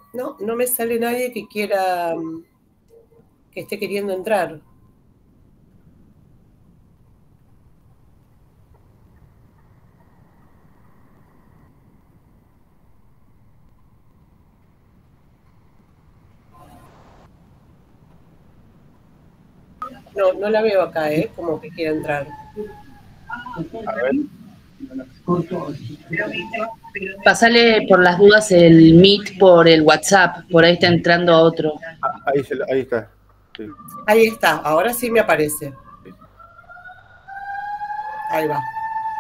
No, no me sale nadie que quiera, que esté queriendo entrar. No, no la veo acá, como que quiera entrar. A ver. Pasale por las dudas el Meet por el WhatsApp, por ahí está entrando a otro. Ahí está. Sí. Ahí está, ahora sí me aparece. Sí. Ahí va.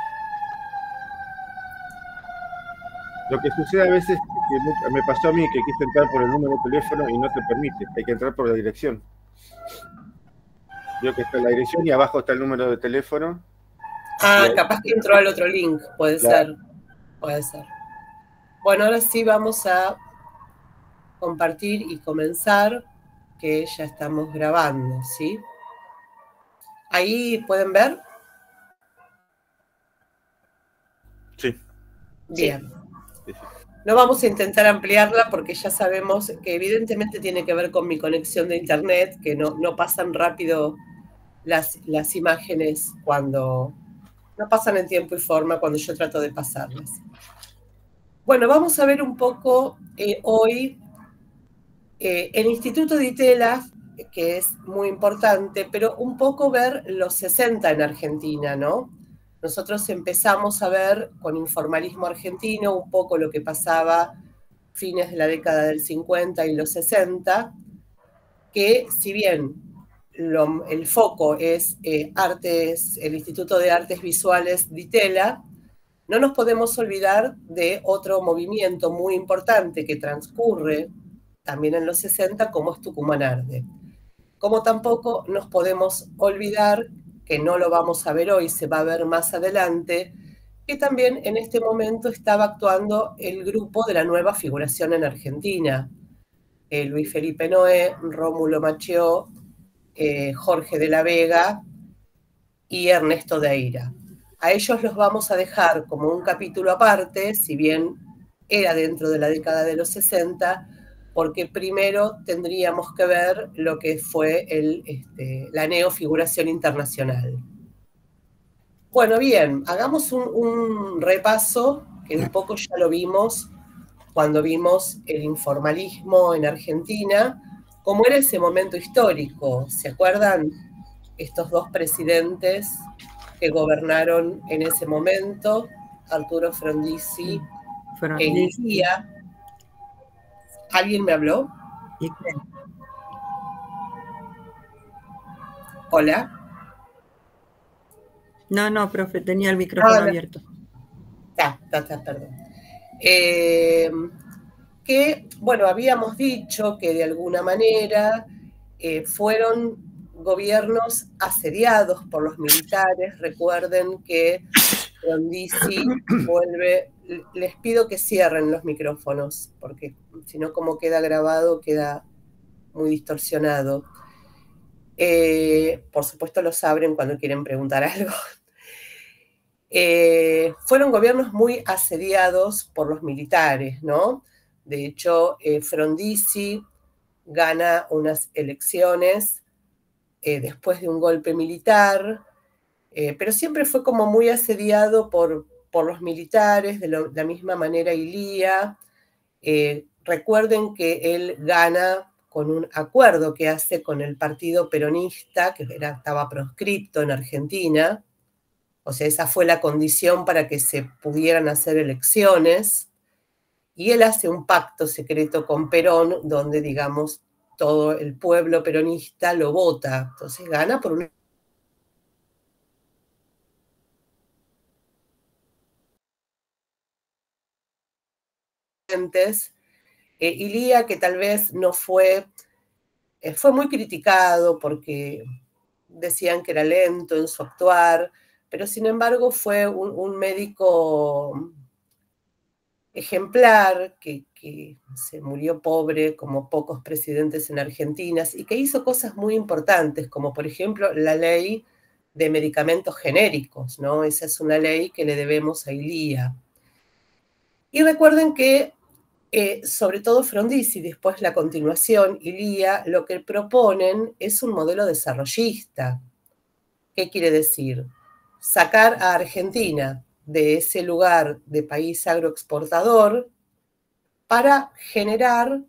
Lo que sucede a veces, que me pasó a mí que quise entrar por el número de teléfono y no te permite, hay que entrar por la dirección. Veo que está la dirección y abajo está el número de teléfono. Ah, capaz que entró al otro link, puede ser. Puede ser. Bueno, ahora sí vamos a compartir y comenzar, que ya estamos grabando, ¿sí? Ahí pueden ver. Sí. Bien. Sí. No vamos a intentar ampliarla porque ya sabemos que evidentemente tiene que ver con mi conexión de internet, que no pasan rápido las imágenes cuando no pasan en tiempo y forma cuando yo trato de pasarlas. Bueno, vamos a ver un poco hoy el Instituto de Itela, que es muy importante, pero un poco ver los 60 en Argentina, ¿no? Nosotros empezamos a ver con informalismo argentino un poco lo que pasaba fines de la década del 50 y los 60, que si bien el foco es artes, el Instituto de Artes Visuales de Itela, no nos podemos olvidar de otro movimiento muy importante que transcurre también en los 60, como es Tucumán Arde. Como tampoco nos podemos olvidar, que no lo vamos a ver hoy, se va a ver más adelante, que también en este momento estaba actuando el grupo de la nueva figuración en Argentina. Luis Felipe Noé, Rómulo Machió, Jorge de la Vega y Ernesto de Eira. A ellos los vamos a dejar como un capítulo aparte, si bien era dentro de la década de los 60, porque primero tendríamos que ver lo que fue la neofiguración internacional. Bueno, bien, hagamos un repaso, que un poco ya lo vimos cuando vimos el informalismo en Argentina, cómo era ese momento histórico. ¿Se acuerdan? Estos dos presidentes que gobernaron en ese momento, Arturo Frondizi e Ilía. ¿Alguien me habló? Hola. No, profe, tenía el micrófono abierto. Perdón. Que, bueno, habíamos dicho que de alguna manera fueron gobiernos asediados por los militares. Recuerden que Frondizi vuelve. Les pido que cierren los micrófonos, porque si no, como queda grabado, queda muy distorsionado. Por supuesto los abren cuando quieren preguntar algo. Fueron gobiernos muy asediados por los militares, ¿no? De hecho, Frondizi gana unas elecciones después de un golpe militar, pero siempre fue como muy asediado por los militares, de la misma manera Ilía. Recuerden que él gana con un acuerdo que hace con el partido peronista, que estaba proscripto en Argentina. O sea, esa fue la condición para que se pudieran hacer elecciones. Y él hace un pacto secreto con Perón, donde, digamos, todo el pueblo peronista lo vota. Entonces gana por un... Ilía, que tal vez no fue muy criticado porque decían que era lento en su actuar, pero sin embargo fue un médico ejemplar que se murió pobre como pocos presidentes en Argentina y que hizo cosas muy importantes, como por ejemplo la ley de medicamentos genéricos, ¿no? Esa es una ley que le debemos a Ilía. Y recuerden que Sobre todo Frondizi, después la continuación, Ilia, lo que proponen es un modelo desarrollista. ¿Qué quiere decir? Sacar a Argentina de ese lugar de país agroexportador para generar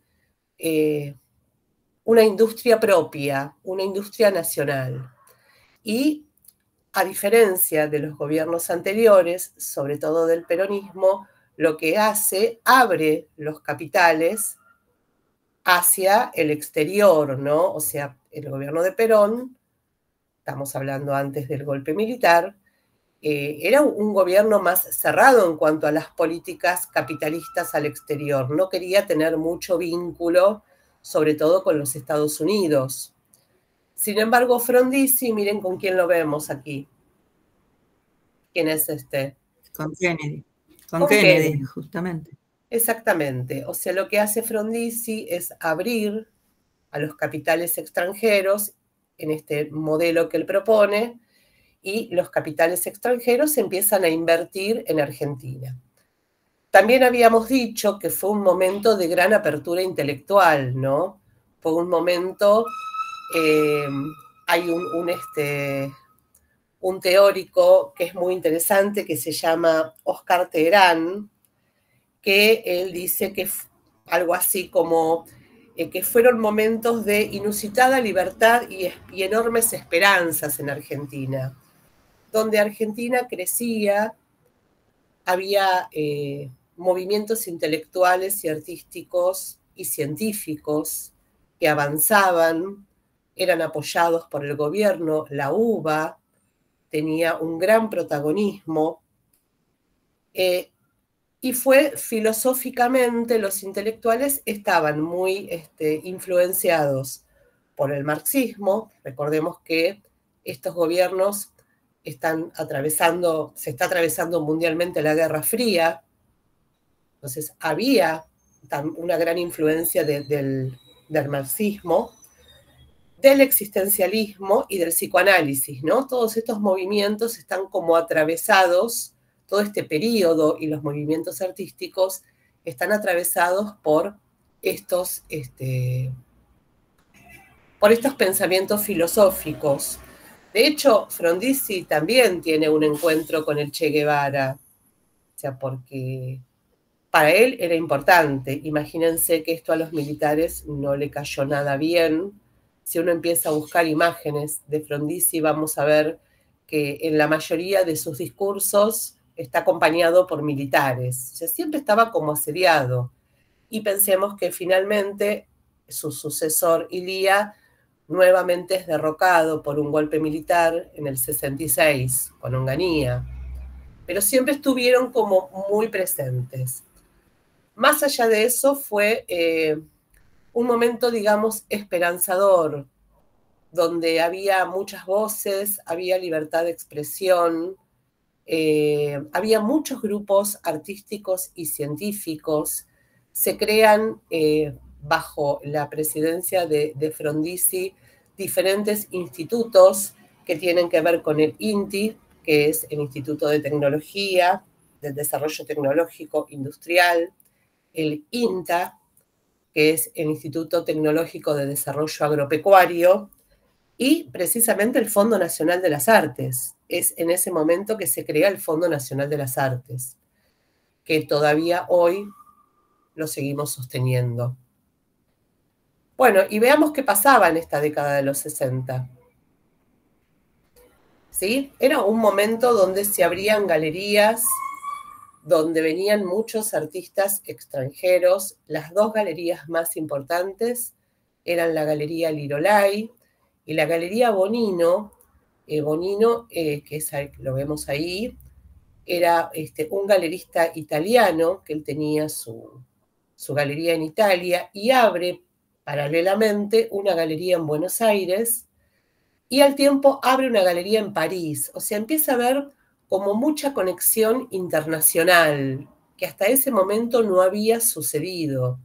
una industria propia, una industria nacional. Y a diferencia de los gobiernos anteriores, sobre todo del peronismo, lo que hace, abre los capitales hacia el exterior, ¿no? O sea, el gobierno de Perón, estamos hablando antes del golpe militar, era un gobierno más cerrado en cuanto a las políticas capitalistas al exterior. No quería tener mucho vínculo, sobre todo con los Estados Unidos. Sin embargo, Frondizi, miren con quién lo vemos aquí. ¿Quién es este? Con Kennedy. Con Kennedy, justamente. Exactamente. O sea, lo que hace Frondizi es abrir a los capitales extranjeros en este modelo que él propone, y los capitales extranjeros empiezan a invertir en Argentina. También habíamos dicho que fue un momento de gran apertura intelectual, ¿no? Fue un momento, hay un teórico que es muy interesante que se llama Oscar Teherán, que él dice que algo así como que fueron momentos de inusitada libertad y enormes esperanzas en Argentina, donde Argentina crecía, había movimientos intelectuales y artísticos y científicos que avanzaban, eran apoyados por el gobierno, la UBA tenía un gran protagonismo, y fue filosóficamente, los intelectuales estaban muy influenciados por el marxismo. Recordemos que estos gobiernos se está atravesando mundialmente la Guerra Fría, entonces había una gran influencia del marxismo, del existencialismo y del psicoanálisis, ¿no? Todos estos movimientos están como atravesados, todo este periodo y los movimientos artísticos están atravesados por estos pensamientos filosóficos. De hecho, Frondizi también tiene un encuentro con el Che Guevara, o sea, porque para él era importante. Imagínense que esto a los militares no le cayó nada bien. Si uno empieza a buscar imágenes de Frondizi, vamos a ver que en la mayoría de sus discursos está acompañado por militares. O sea, siempre estaba como asediado. Y pensemos que finalmente su sucesor, Ilia, nuevamente es derrocado por un golpe militar en el 66, con Onganía. Pero siempre estuvieron como muy presentes. Más allá de eso, fue un momento, digamos, esperanzador, donde había muchas voces, había libertad de expresión, había muchos grupos artísticos y científicos. Se crean, bajo la presidencia de Frondizi, diferentes institutos que tienen que ver con el INTI, que es el Instituto de Tecnología, del Desarrollo Tecnológico Industrial, el INTA, que es el Instituto Tecnológico de Desarrollo Agropecuario, y precisamente el Fondo Nacional de las Artes. Es en ese momento que se crea el Fondo Nacional de las Artes, que todavía hoy lo seguimos sosteniendo. Bueno, y veamos qué pasaba en esta década de los 60. ¿Sí? Era un momento donde se abrían galerías, donde venían muchos artistas extranjeros. Las dos galerías más importantes eran la Galería Lirolai y la Galería Bonino. Bonino, que lo vemos ahí, era un galerista italiano, que él tenía su galería en Italia, y abre paralelamente una galería en Buenos Aires, y al tiempo abre una galería en París. O sea, empieza a haber como mucha conexión internacional, que hasta ese momento no había sucedido.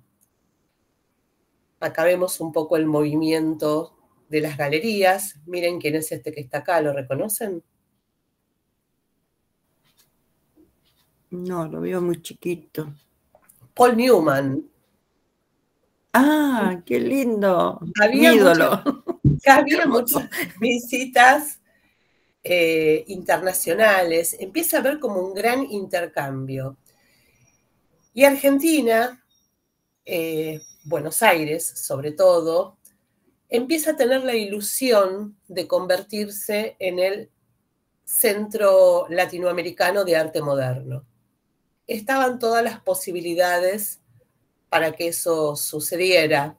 Acá vemos un poco el movimiento de las galerías. Miren quién es este que está acá, ¿lo reconocen? No, lo veo muy chiquito. Paul Newman. Ah, qué lindo. Había Mi ídolo. había muchas visitas internacionales, empieza a haber como un gran intercambio. Y Argentina, Buenos Aires sobre todo, empieza a tener la ilusión de convertirse en el centro latinoamericano de arte moderno. Estaban todas las posibilidades para que eso sucediera.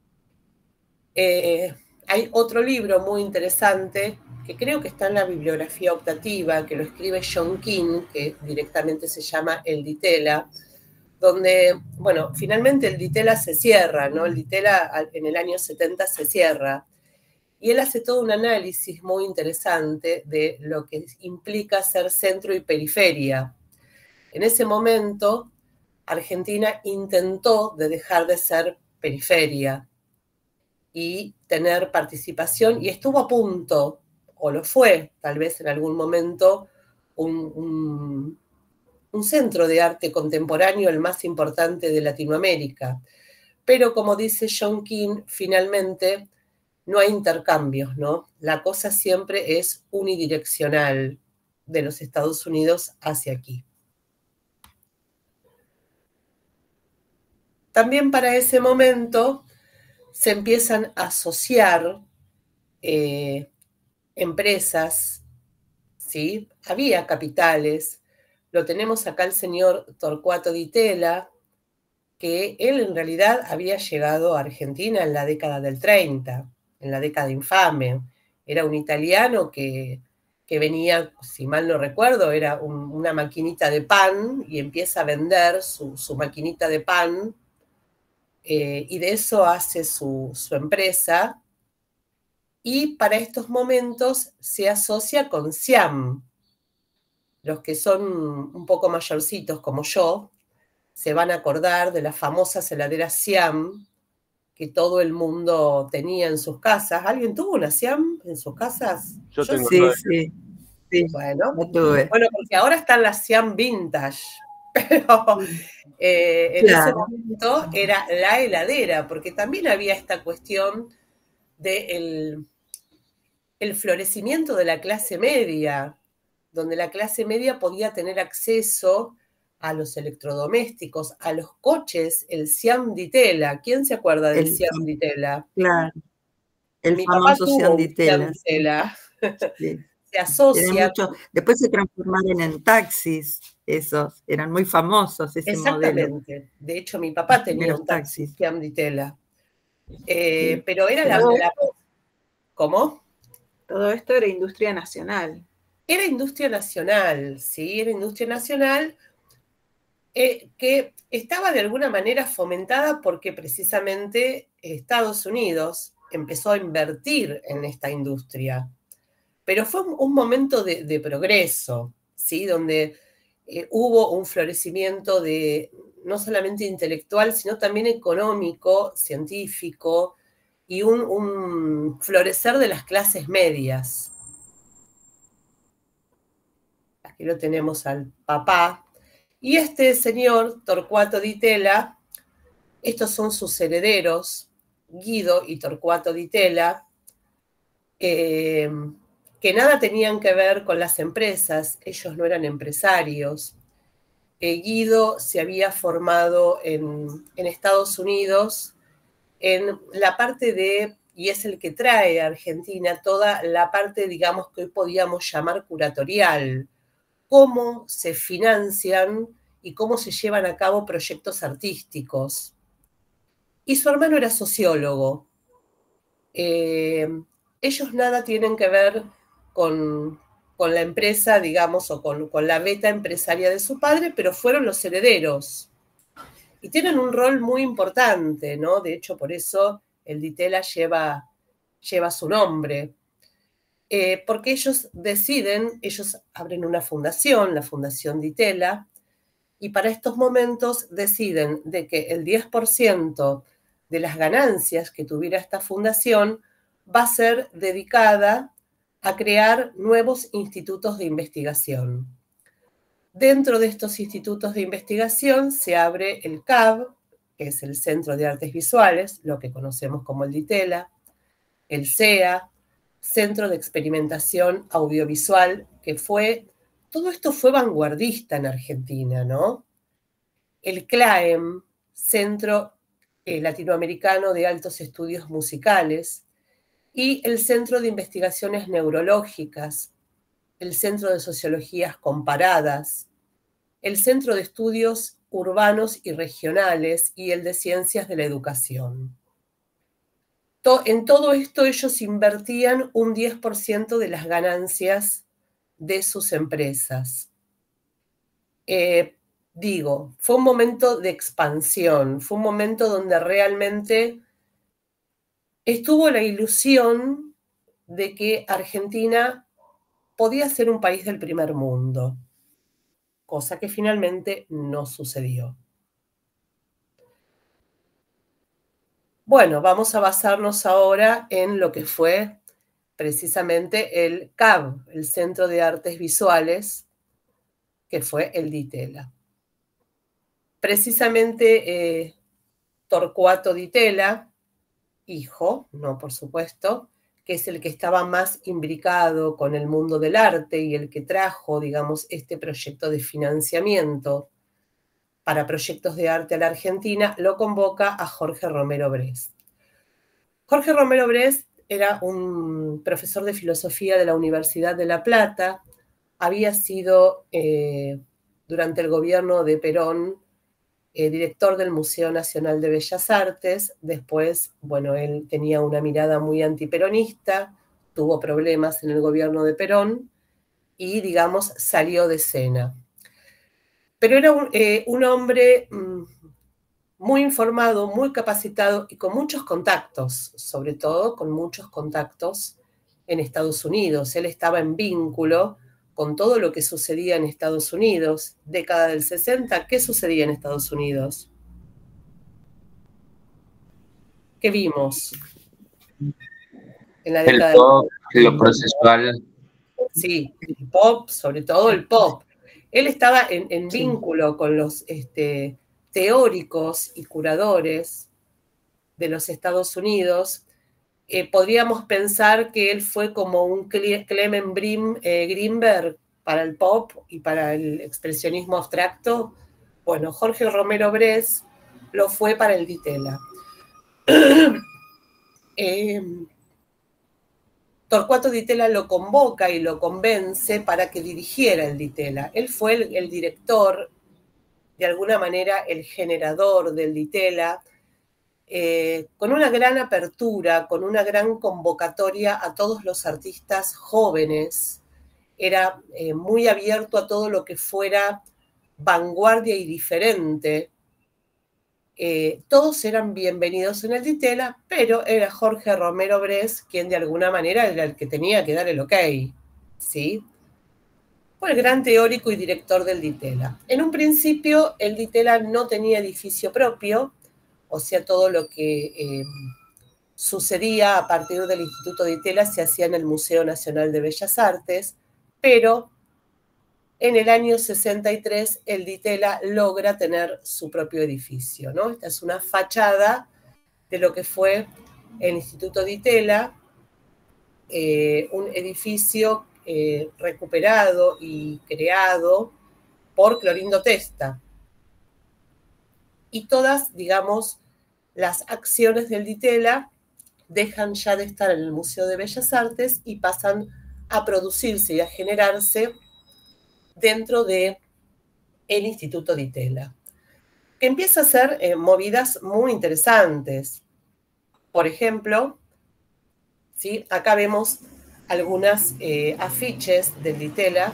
Hay otro libro muy interesante que creo que está en la bibliografía optativa, que lo escribe John King, que directamente se llama El Ditela, donde, bueno, finalmente el Ditela se cierra, ¿no? El Ditela en el año 70 se cierra, y él hace todo un análisis muy interesante de lo que implica ser centro y periferia. En ese momento, Argentina intentó de dejar de ser periferia y tener participación, y estuvo a punto, o lo fue, tal vez en algún momento, un centro de arte contemporáneo, el más importante de Latinoamérica. Pero como dice John King, finalmente no hay intercambios, ¿no? La cosa siempre es unidireccional de los Estados Unidos hacia aquí. También para ese momento se empiezan a asociar empresas, ¿sí? Había capitales. Lo tenemos acá el señor Torcuato Di Tella, que él en realidad había llegado a Argentina en la década del 30, en la década infame. Era un italiano que venía, si mal no recuerdo, era una maquinita de pan y empieza a vender su maquinita de pan, y de eso hace su empresa. Y para estos momentos se asocia con Siam. Los que son un poco mayorcitos como yo se van a acordar de las famosas heladeras Siam que todo el mundo tenía en sus casas. ¿Alguien tuvo una Siam en sus casas? Yo tengo Sí, una. sí. Bueno, No tuve. bueno, porque ahora están las Siam Vintage, pero en ese Claro. momento era la heladera, porque también había esta cuestión del el florecimiento de la clase media, donde la clase media podía tener acceso a los electrodomésticos, a los coches, el Siam Di Tella. ¿Quién se acuerda del Siam Di Tella? Claro, el Mi papá famoso tuvo Siam un Di Siam Tella. Di Tella. Sí. Se asocia. Después se transformaron en taxis, esos, eran muy famosos ese modelo. Exactamente. De hecho, mi papá tenía Primeros un taxi taxis. Siam Di Tella. Sí. Pero era ¿Cómo? Todo esto era industria nacional. Era industria nacional, ¿sí? Era industria nacional que estaba de alguna manera fomentada porque precisamente Estados Unidos empezó a invertir en esta industria. Pero fue un momento de progreso, ¿sí? Donde hubo un florecimiento no solamente intelectual, sino también económico, científico, y un florecer de las clases medias. Aquí lo tenemos al papá. Y este señor, Torcuato Di Tella, estos son sus herederos, Guido y Torcuato Di Tella, que nada tenían que ver con las empresas, ellos no eran empresarios. Guido se había formado en Estados Unidos en la parte y es el que trae a Argentina toda la parte, digamos, que hoy podíamos llamar curatorial, cómo se financian y cómo se llevan a cabo proyectos artísticos. Y su hermano era sociólogo. Ellos nada tienen que ver con la empresa, digamos, o con la beta empresaria de su padre, pero fueron los herederos. Y tienen un rol muy importante, ¿no? De hecho, por eso el Di Tella lleva su nombre. Porque ellos abren una fundación, la Fundación Di Tella, y para estos momentos deciden de que el 10% de las ganancias que tuviera esta fundación va a ser dedicada a crear nuevos institutos de investigación. Dentro de estos institutos de investigación se abre el CAB, que es el Centro de Artes Visuales, lo que conocemos como el DITELA, el CEA, Centro de Experimentación Audiovisual, que todo esto fue vanguardista en Argentina, ¿no? El CLAEM, Centro Latinoamericano de Altos Estudios Musicales, y el Centro de Investigaciones Neurológicas, el Centro de Sociologías Comparadas, el Centro de Estudios Urbanos y Regionales y el de Ciencias de la Educación. En todo esto ellos invertían un 10% de las ganancias de sus empresas. Fue un momento de expansión, fue un momento donde realmente estuvo la ilusión de que Argentina podía ser un país del primer mundo, cosa que finalmente no sucedió. Bueno, vamos a basarnos ahora en lo que fue precisamente el CAB, el Centro de Artes Visuales, que fue el DITELA. Precisamente Torcuato Di Tella, hijo, no por supuesto, que es el que estaba más imbricado con el mundo del arte y el que trajo, digamos, este proyecto de financiamiento para proyectos de arte a la Argentina, lo convoca a Jorge Romero Brest. Jorge Romero Brest era un profesor de filosofía de la Universidad de La Plata, había sido durante el gobierno de Perón director del Museo Nacional de Bellas Artes. Después, bueno, él tenía una mirada muy antiperonista, tuvo problemas en el gobierno de Perón y, digamos, salió de escena. Pero era un hombre muy informado, muy capacitado y con muchos contactos, sobre todo con muchos contactos en Estados Unidos. Él estaba en vínculo con todo lo que sucedía en Estados Unidos. Década del 60, ¿qué sucedía en Estados Unidos? ¿Qué vimos? En la década el pop, lo procesual. Sí, el pop, sobre todo el pop. Él estaba en vínculo con los teóricos y curadores de los Estados Unidos. Podríamos pensar que él fue como un Clement Greenberg para el pop y para el expresionismo abstracto. Bueno, Jorge Romero Brest lo fue para el DITELA. Torcuato Di Tella lo convoca y lo convence para que dirigiera el DITELA. Él fue el director, de alguna manera el generador del DITELA, con una gran apertura, con una gran convocatoria a todos los artistas jóvenes. Era muy abierto a todo lo que fuera vanguardia y diferente. Todos eran bienvenidos en el DITELA, pero era Jorge Romero Brest quien de alguna manera era el que tenía que dar el ok, ¿sí? Fue el gran teórico y director del DITELA. En un principio el DITELA no tenía edificio propio, o sea, todo lo que sucedía a partir del Instituto DITELA se hacía en el Museo Nacional de Bellas Artes, pero en el año 63 el DITELA logra tener su propio edificio, ¿no? Esta es una fachada de lo que fue el Instituto DITELA, un edificio recuperado y creado por Clorindo Testa. Y todas, digamos, las acciones del DITELA dejan ya de estar en el Museo de Bellas Artes y pasan a producirse y a generarse dentro del Instituto DITELA, que empieza a hacer movidas muy interesantes. Por ejemplo, ¿sí? Acá vemos algunas afiches del DITELA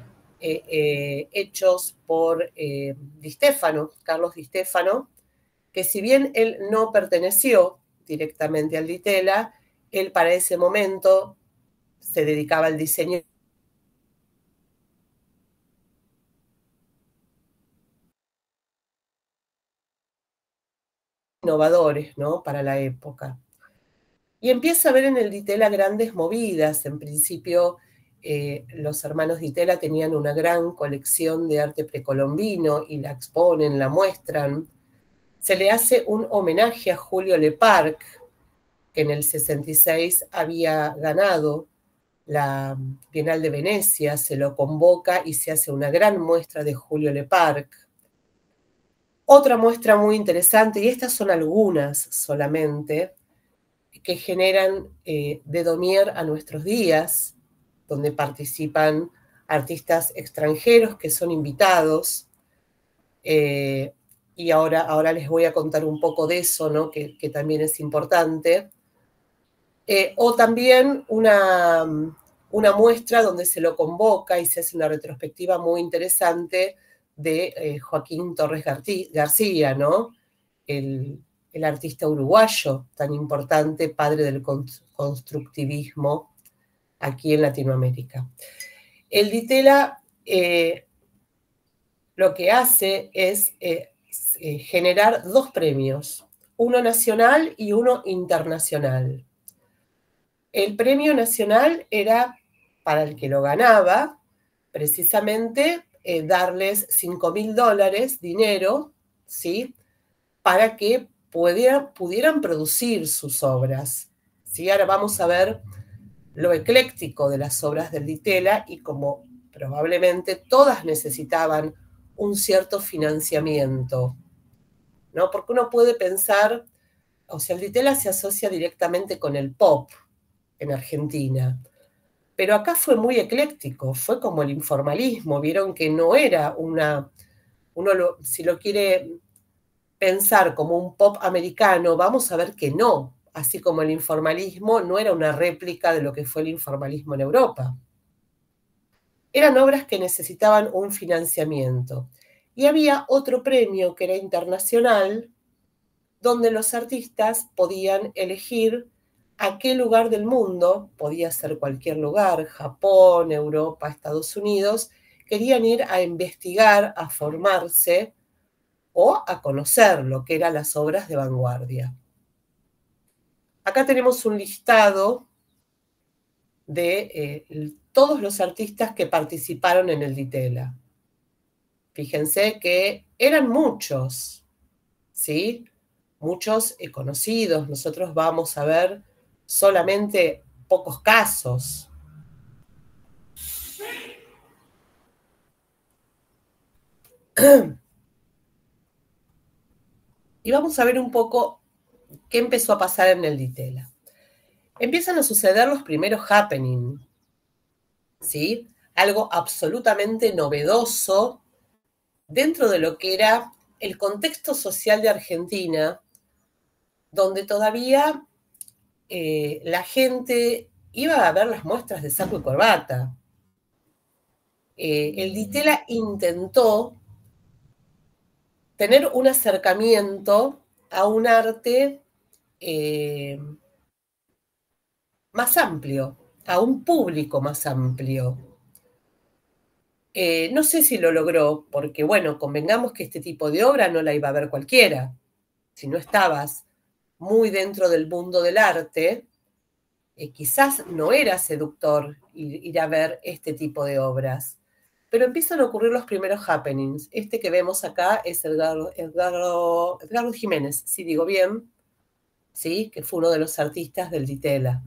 hechos por Di Stefano, Carlos Di Stefano, que si bien él no perteneció directamente al DITELA, él para ese momento se dedicaba al diseño innovadores, ¿no? Para la época. Y empieza a ver en el DITELA grandes movidas. En principio, los hermanos Di Tella tenían una gran colección de arte precolombino y la exponen, la muestran. Se le hace un homenaje a Julio Leparc, que en el 66 había ganado la Bienal de Venecia, se lo convoca y se hace una gran muestra de Julio Leparc. Otra muestra muy interesante, y estas son algunas solamente, que generan de Daumier a nuestros días, donde participan artistas extranjeros que son invitados, y ahora les voy a contar un poco de eso, ¿no? que también es importante. O también una muestra donde se lo convoca y se hace una retrospectiva muy interesante de Joaquín Torres García, ¿no? El artista uruguayo tan importante, padre del constructivismo aquí en Latinoamérica. El Di Tella lo que hace es generar 2 premios, uno nacional y uno internacional. El premio nacional era para el que lo ganaba, precisamente darles $5.000, dinero, ¿sí? Para que pudieran producir sus obras, ¿sí? Ahora vamos a ver lo ecléctico de las obras del Di Tella y como probablemente todas necesitaban un cierto financiamiento, ¿no? Porque uno puede pensar, o sea, el Di Tella se asocia directamente con el pop en Argentina, pero acá fue muy ecléctico, fue como el informalismo, vieron que no era si lo quiere pensar como un pop americano, vamos a ver que no, así como el informalismo no era una réplica de lo que fue el informalismo en Europa. Eran obras que necesitaban un financiamiento. Y había otro premio que era internacional, donde los artistas podían elegir a qué lugar del mundo, podía ser cualquier lugar, Japón, Europa, Estados Unidos, querían ir a investigar, a formarse o a conocer lo que eran las obras de vanguardia. Acá tenemos un listado de todos los artistas que participaron en el Di Tella. Fíjense que eran muchos, ¿sí? Muchos conocidos. Nosotros vamos a ver solamente pocos casos. Y vamos a ver un poco qué empezó a pasar en el Di Tella. Empiezan a suceder los primeros happenings, ¿sí? Algo absolutamente novedoso dentro de lo que era el contexto social de Argentina, donde todavía la gente iba a ver las muestras de saco y corbata. El Di Tella intentó tener un acercamiento a un arte más amplio, a un público más amplio. No sé si lo logró, porque bueno, convengamos que este tipo de obra no la iba a ver cualquiera. Si no estabas muy dentro del mundo del arte, quizás no era seductor ir a ver este tipo de obras. Pero empiezan a ocurrir los primeros happenings. Este que vemos acá es Edgardo Jiménez, si digo bien, ¿sí? Que fue uno de los artistas del Di Tella.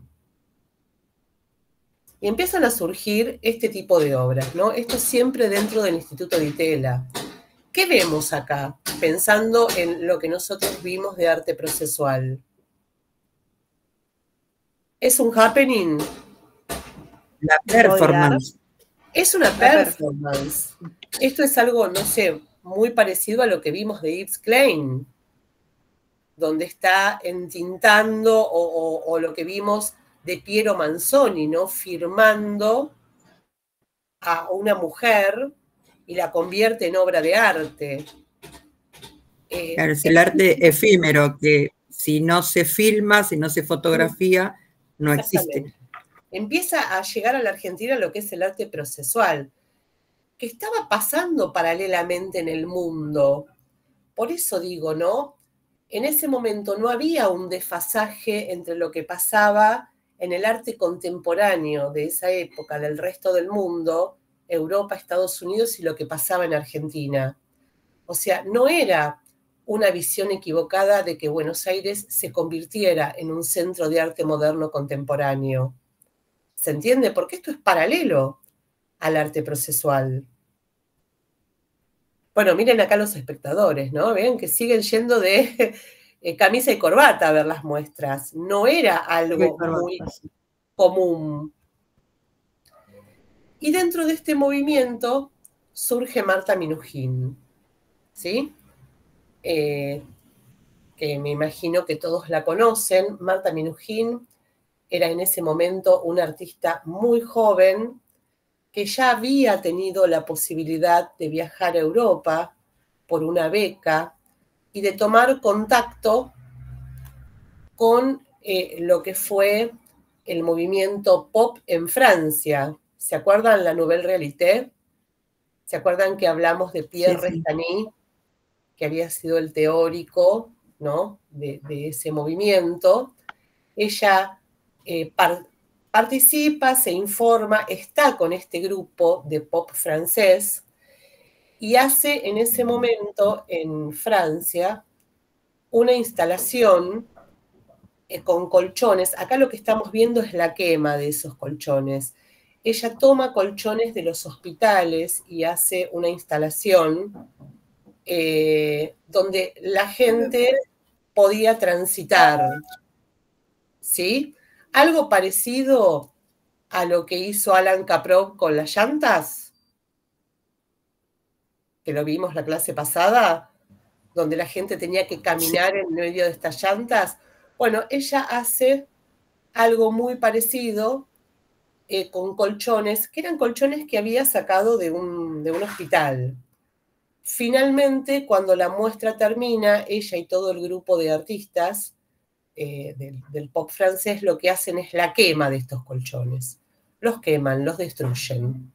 Y empiezan a surgir este tipo de obras, ¿no? Esto siempre dentro del Instituto Di Tella. ¿Qué vemos acá? Pensando en lo que nosotros vimos de arte procesual. ¿Es un happening? La performance. Es una performance. Esto es algo, no sé, muy parecido a lo que vimos de Yves Klein, donde está entintando, o lo que vimos de Piero Manzoni, ¿no? Firmando a una mujer y la convierte en obra de arte. Claro, es el arte efímero, que si no se filma, si no se fotografía, no existe. Empieza a llegar a la Argentina lo que es el arte procesual, que estaba pasando paralelamente en el mundo. Por eso digo, ¿no? En ese momento no había un desfasaje entre lo que pasaba en el arte contemporáneo de esa época, del resto del mundo, Europa, Estados Unidos y lo que pasaba en Argentina. O sea, no era una visión equivocada de que Buenos Aires se convirtiera en un centro de arte moderno contemporáneo. ¿Se entiende? Porque esto es paralelo al arte procesual. Bueno, miren acá los espectadores, ¿no? Ven que siguen yendo de camisa y corbata a ver las muestras. No era algo muy común. Y dentro de este movimiento surge Marta Minujín, ¿sí? Que me imagino que todos la conocen. Marta Minujín era en ese momento una artista muy joven que ya había tenido la posibilidad de viajar a Europa por una beca y de tomar contacto con lo que fue el movimiento pop en Francia. ¿Se acuerdan la Nouvelle Réalité? ¿Se acuerdan que hablamos de Pierre Restany, que había sido el teórico, ¿no?, de ese movimiento? Ella participa, se informa, está con este grupo de pop francés y hace en ese momento en Francia una instalación con colchones. Acá lo que estamos viendo es la quema de esos colchones. Ella toma colchones de los hospitales y hace una instalación donde la gente podía transitar, ¿sí? Algo parecido a lo que hizo Alan Capró con las llantas, que lo vimos la clase pasada, donde la gente tenía que caminar en medio de estas llantas. Bueno, ella hace algo muy parecido con colchones, que eran colchones que había sacado de un hospital. Finalmente, cuando la muestra termina, ella y todo el grupo de artistas del pop francés lo que hacen es la quema de estos colchones. Los queman, los destruyen.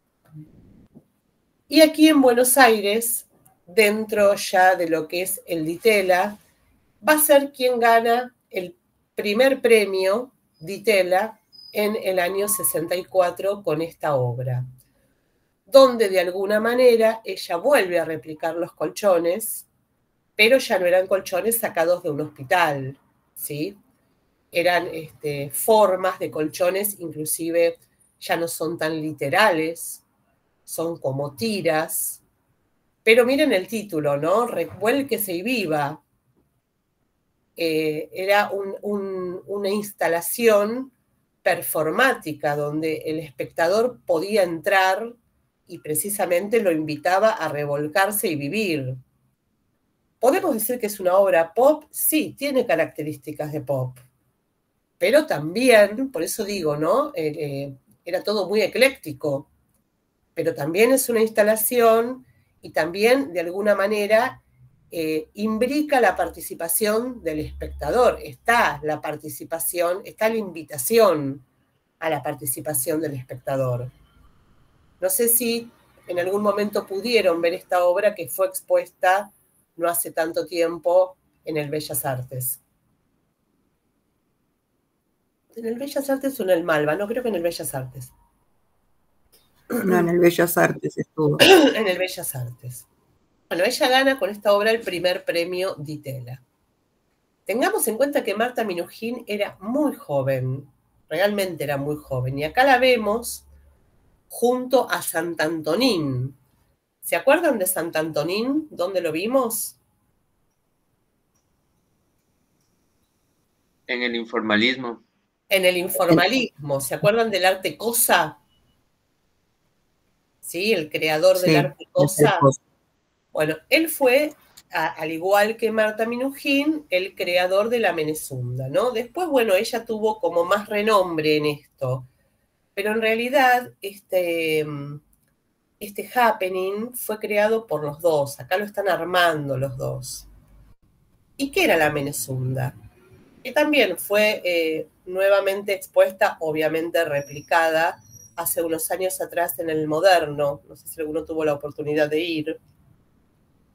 Y aquí en Buenos Aires, dentro ya de lo que es el Di Tella, va a ser quien gana el primer premio Di Tella en el año 64 con esta obra, donde de alguna manera ella vuelve a replicar los colchones, pero ya no eran colchones sacados de un hospital, ¿sí? Eran formas de colchones, inclusive ya no son tan literales, son como tiras. Pero miren el título, ¿no? Revuélquese y viva. Era una instalación performática donde el espectador podía entrar y precisamente lo invitaba a revolcarse y vivir. ¿Podemos decir que es una obra pop? Sí, tiene características de pop. Pero también, por eso digo, ¿no? Era todo muy ecléctico. Pero también es una instalación y también, de alguna manera, imbrica la participación del espectador. Está la participación, está la invitación a la participación del espectador. No sé si en algún momento pudieron ver esta obra que fue expuesta no hace tanto tiempo en el Bellas Artes. ¿En el Bellas Artes o en el Malva? No, creo que en el Bellas Artes. No, en el Bellas Artes estuvo. En el Bellas Artes. Bueno, ella gana con esta obra el primer premio Di Tella. Tengamos en cuenta que Marta Minujín era muy joven, realmente era muy joven, y acá la vemos junto a Sant'Antonin. ¿Se acuerdan de Sant'Antonin? ¿Dónde lo vimos? En el informalismo. En el informalismo. ¿Se acuerdan del arte cosa? ¿Sí? El creador del arte cosa. Bueno, él fue, al igual que Marta Minujín, el creador de la Menezunda, ¿no? Después, bueno, ella tuvo como más renombre en esto. Pero en realidad, este happening fue creado por los dos. Acá lo están armando los dos. ¿Y qué era la Menezunda? Que también fue nuevamente expuesta, obviamente replicada, hace unos años atrás en el Moderno. No sé si alguno tuvo la oportunidad de ir.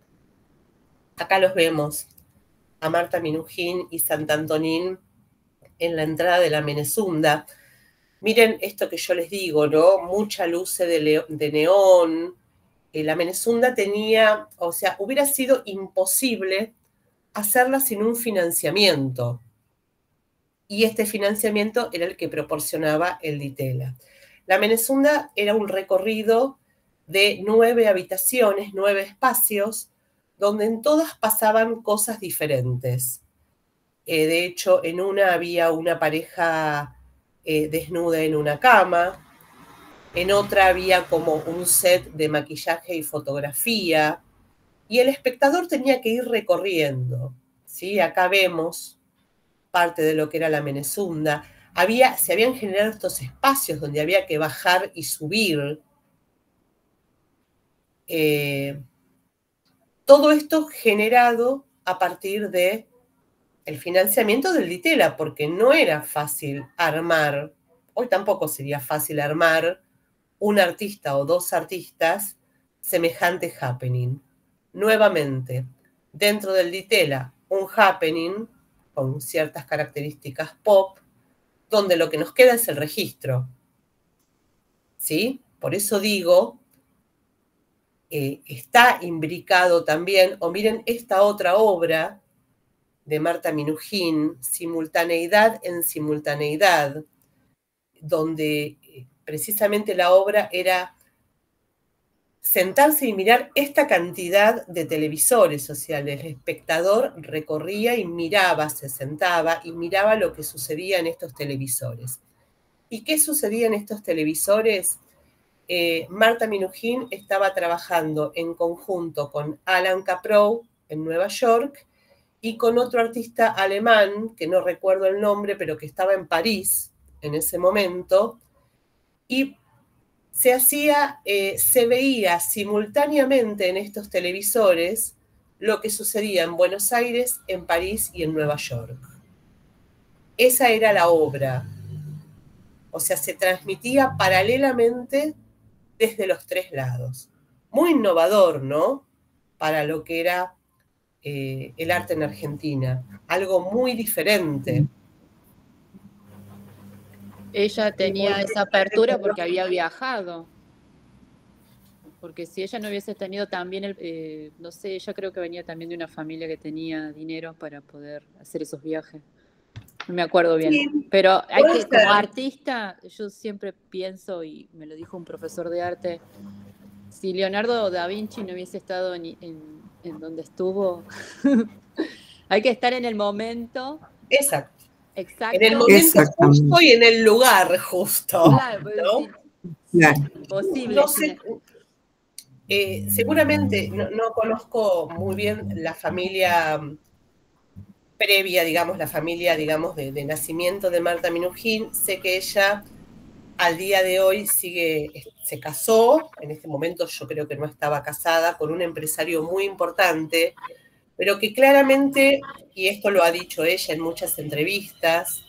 Acá los vemos, a Marta Minujín y Sant'Antonin en la entrada de la Menezunda. Miren esto que yo les digo, ¿no? Mucha luz de neón. La Menezunda tenía, o sea, hubiera sido imposible hacerla sin un financiamiento. Y este financiamiento era el que proporcionaba el Ditela. La Menezunda era un recorrido de 9 habitaciones, 9 espacios, donde en todas pasaban cosas diferentes. De hecho, en una había una pareja desnuda en una cama, en otra había como un set de maquillaje y fotografía, y el espectador tenía que ir recorriendo, ¿sí? Acá vemos parte de lo que era la Menezunda. Se habían generado estos espacios donde había que bajar y subir. Todo esto generado a partir de el financiamiento del Ditela, porque no era fácil armar, hoy tampoco sería fácil armar un artista o 2 artistas semejante happening. Nuevamente, dentro del Ditela, un happening con ciertas características pop, donde lo que nos queda es el registro. ¿Sí? Por eso digo, está imbricado también, o miren esta otra obra de Marta Minujín, Simultaneidad en Simultaneidad, donde precisamente la obra era sentarse y mirar esta cantidad de televisores, o sea, el espectador recorría y miraba, se sentaba y miraba lo que sucedía en estos televisores. ¿Y qué sucedía en estos televisores? Marta Minujín estaba trabajando en conjunto con Alan Caprow en Nueva York y con otro artista alemán, que no recuerdo el nombre, pero que estaba en París en ese momento, y se veía simultáneamente en estos televisores lo que sucedía en Buenos Aires, en París y en Nueva York. Esa era la obra. O sea, se transmitía paralelamente desde los 3 lados. Muy innovador, ¿no? Para lo que era el arte en Argentina. Algo muy diferente. Ella tenía esa apertura porque había viajado. Porque si ella no hubiese tenido también, no sé, ella creo que venía también de una familia que tenía dinero para poder hacer esos viajes. No me acuerdo bien. Sí, pero hay que, como artista, yo siempre pienso, y me lo dijo un profesor de arte, si Leonardo da Vinci no hubiese estado en donde estuvo, hay que estar en el momento. Exacto. Exacto. En el momento justo y en el lugar justo. Claro, ¿no? Claro. Posible. No sé, seguramente no conozco muy bien la familia previa, digamos, la familia, digamos, de nacimiento de Marta Minujín. Sé que ella al día de hoy se casó, en este momento yo creo que no estaba casada, con un empresario muy importante, pero que claramente, y esto lo ha dicho ella en muchas entrevistas,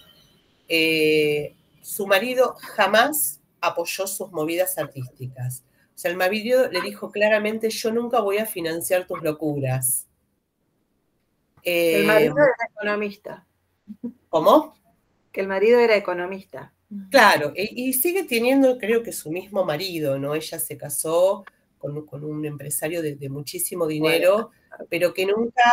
su marido jamás apoyó sus movidas artísticas. O sea, el marido le dijo claramente, yo nunca voy a financiar tus locuras. El marido era economista. ¿Cómo? Que el marido era economista. Claro, y sigue teniendo, creo que su mismo marido, ¿no? Ella se casó con un empresario de muchísimo dinero, bueno, pero que nunca...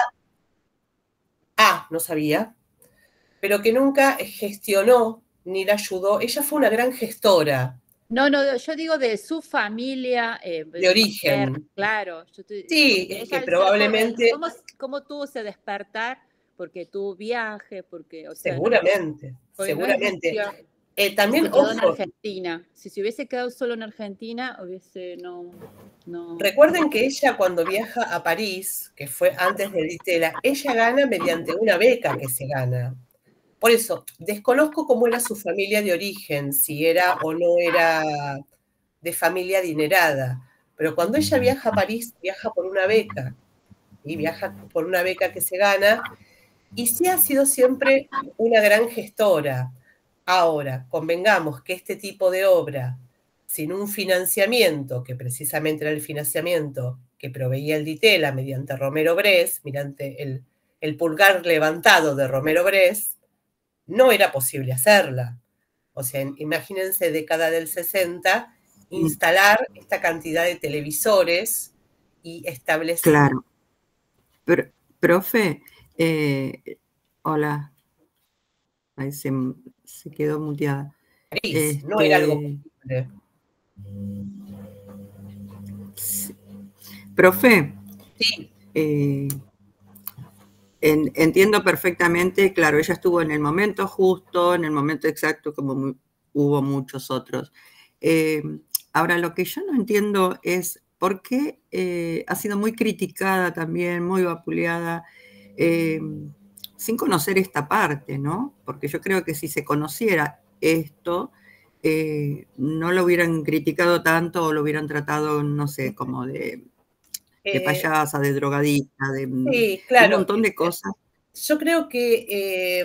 no sabía. Pero que nunca gestionó ni la ayudó. Ella fue una gran gestora. No, yo digo de su familia. De origen. Claro. Sí, es que probablemente... ¿Cómo tuvo ese despertar? Porque tuvo viaje, porque... O sea, seguramente, seguramente. También, se quedó en Argentina. Si se hubiese quedado solo en Argentina, no. Recuerden que ella cuando viaja a París, que fue antes de Ditela, ella gana mediante una beca que se gana. Por eso, desconozco cómo era su familia de origen, si era o no era de familia adinerada. Pero cuando ella viaja a París, viaja por una beca. Y viaja por una beca que se gana. Y sí ha sido siempre una gran gestora. Ahora, convengamos que este tipo de obra, sin un financiamiento, que precisamente era el financiamiento que proveía el Ditela mediante Romero Bres, mediante el pulgar levantado de Romero Bres, no era posible hacerla. O sea, imagínense, década del 60, instalar esta cantidad de televisores y establecer... Claro. Profe, hola. Ahí se quedó muteada. No era algo posible. Sí. Profe. Sí. Entiendo perfectamente, claro, ella estuvo en el momento justo, en el momento exacto, como hubo muchos otros. Ahora, lo que yo no entiendo es por qué ha sido muy criticada también, muy vapuleada, sin conocer esta parte, ¿no? Porque yo creo que si se conociera esto, no lo hubieran criticado tanto o lo hubieran tratado, no sé, como de payasa, de drogadicta, sí, claro, un montón de cosas. Yo creo que,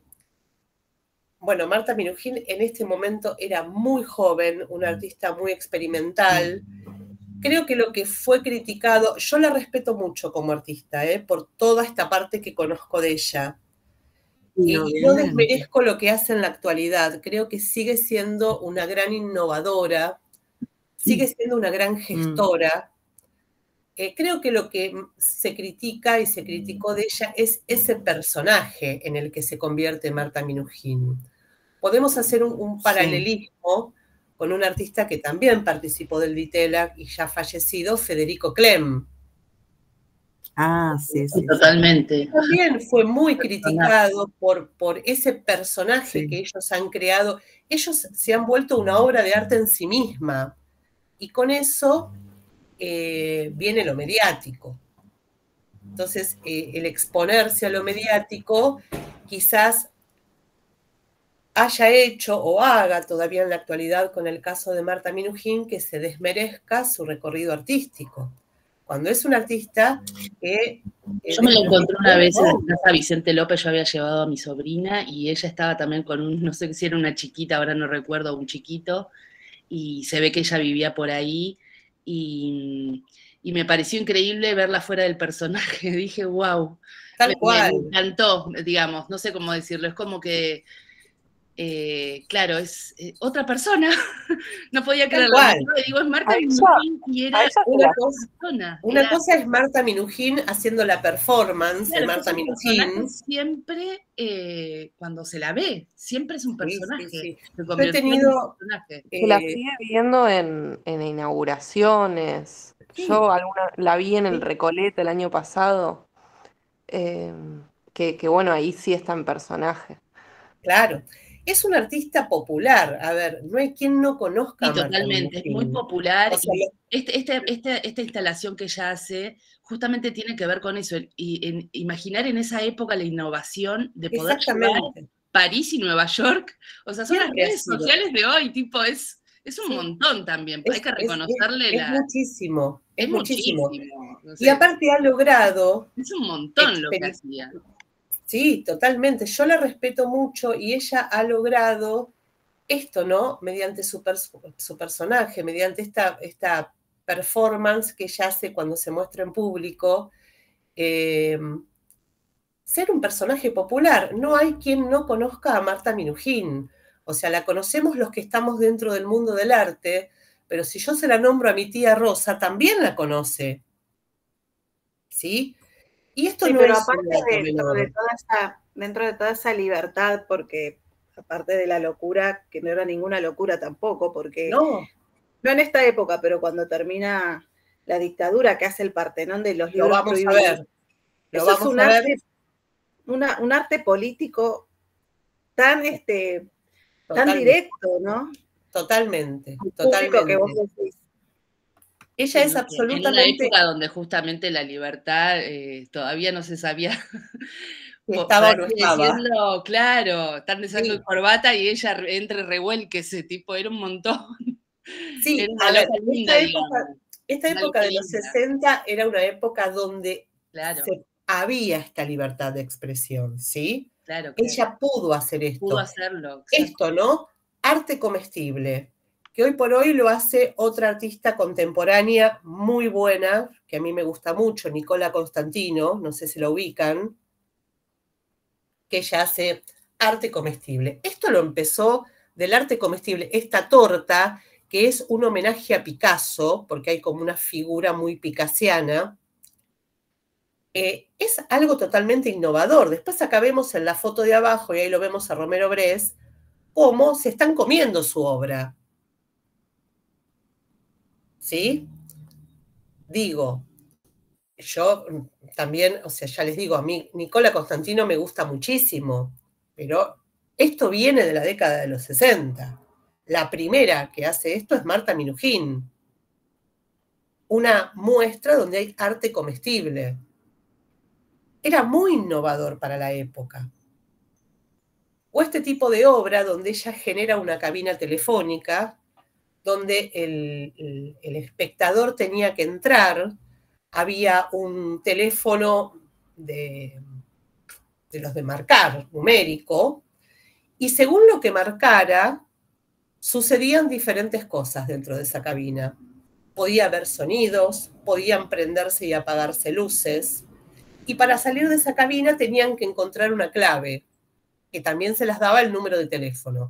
bueno, Marta Minujín en este momento era muy joven, una artista muy experimental. Creo que lo que fue criticado, yo la respeto mucho como artista, por toda esta parte que conozco de ella. Y no desmerezco lo que hace en la actualidad. Creo que sigue siendo una gran innovadora, sigue siendo una gran gestora. Creo que lo que se critica y se criticó de ella es ese personaje en el que se convierte Marta Minujín. Podemos hacer un paralelismo con un artista que también participó del Ditela y ya fallecido, Federico Clem. Ah, sí, sí. Totalmente. También fue muy criticado por ese personaje que ellos han creado. Ellos se han vuelto una obra de arte en sí misma. Y con eso viene lo mediático. Entonces, el exponerse a lo mediático quizás haya hecho o haga todavía en la actualidad con el caso de Marta Minujín que se desmerezca su recorrido artístico. Cuando es un artista que... Yo me lo encontré una vez en la casa Vicente López, yo había llevado a mi sobrina y ella estaba también con un, no sé si era una chiquita, ahora no recuerdo, un chiquito, y se ve que ella vivía por ahí y me pareció increíble verla fuera del personaje. Dije, wow, me encantó, digamos, no sé cómo decirlo, es como que, claro, es otra persona, no podía creerlo. Digo, es Marta Minujín y era una persona. Una cosa es Marta Minujín haciendo la performance de Marta Minujín. Siempre, cuando se la ve, siempre es un personaje. Sí. Yo he tenido... Se la sigue viendo en inauguraciones. Sí. Yo la vi en el Recoleta el año pasado. Que bueno, ahí sí está en personaje. Claro. Es un artista popular. A ver, no hay quien no conozca a Marta totalmente, es muy popular. O sea, esta instalación que ella hace justamente tiene que ver con eso. Y imaginar en esa época la innovación de poder llevar París y Nueva York. O sea, son las redes sociales de hoy, tipo, es un montón también. Hay que reconocerle es muchísimo. Es muchísimo. No sé. Y aparte ha logrado... Es un montón lo que hacía. Sí, totalmente. Yo la respeto mucho y ella ha logrado esto, ¿no? Mediante su personaje, mediante esta performance que ella hace cuando se muestra en público, ser un personaje popular. No hay quien no conozca a Marta Minujín. O sea, la conocemos los que estamos dentro del mundo del arte, pero si yo se la nombro a mi tía Rosa, también la conoce. ¿Sí? Y esto no pero es aparte dentro de toda esa libertad, porque aparte de la locura, que no era ninguna locura tampoco, porque no en esta época, pero cuando termina la dictadura que hace el Partenón de los libros prohibidos. Eso es un arte político tan directo, ¿no? Totalmente. Que vos decís. Ella es absolutamente... En una época donde justamente la libertad todavía no se sabía... Estaba o no estaba. Diciendo, claro, están de saco y corbata y ella entre revuelque, ese tipo, era un montón. Sí, era una loca linda, esta época de los 60 era una época donde había esta libertad de expresión, ¿sí? Claro. Ella pudo hacer esto. Pudo hacerlo. Esto, ¿no? Arte comestible, que hoy por hoy lo hace otra artista contemporánea muy buena, que a mí me gusta mucho, Nicola Constantino, no sé si la ubican, que ella hace arte comestible. Esto lo empezó del arte comestible, esta torta, que es un homenaje a Picasso, porque hay como una figura muy picasiana. Es algo totalmente innovador. Después acá vemos en la foto de abajo, y ahí lo vemos a Romero Brest, cómo se están comiendo su obra. ¿Sí? Digo, yo también, o sea, ya les digo, a mí Nicola Constantino me gusta muchísimo, pero esto viene de la década de los 60. La primera que hace esto es Marta Minujín. Una muestra donde hay arte comestible. Era muy innovador para la época. O este tipo de obra donde ella genera una cabina telefónica, donde el espectador tenía que entrar, había un teléfono de los de marcar, numérico, y según lo que marcara, sucedían diferentes cosas dentro de esa cabina. Podía haber sonidos, podían prenderse y apagarse luces, y para salir de esa cabina tenían que encontrar una clave, que también se las daba el número de teléfono.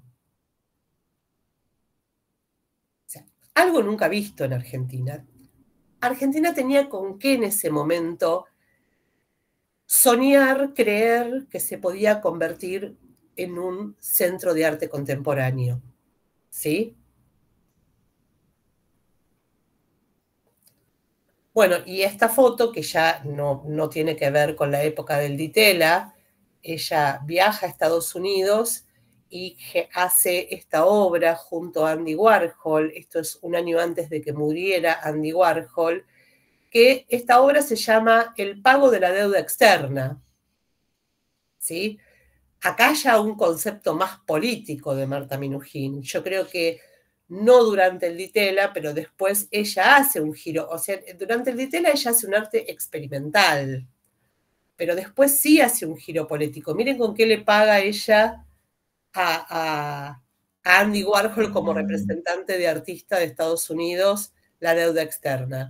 O sea, algo nunca visto en Argentina. Argentina tenía con qué en ese momento soñar, creer que se podía convertir en un centro de arte contemporáneo. ¿Sí? Bueno, y esta foto, que ya no tiene que ver con la época del Di Tella, ella viaja a Estados Unidos y hace esta obra junto a Andy Warhol. Esto es un año antes de que muriera Andy Warhol, que esta obra se llama El pago de la deuda externa. ¿Sí? Acá ya un concepto más político de Marta Minujín. Yo creo que no durante el Di Tella, pero después ella hace un giro. O sea, durante el Di Tella ella hace un arte experimental, pero después sí hace un giro político. Miren con qué le paga ella a Andy Warhol como representante de artista de Estados Unidos la deuda externa.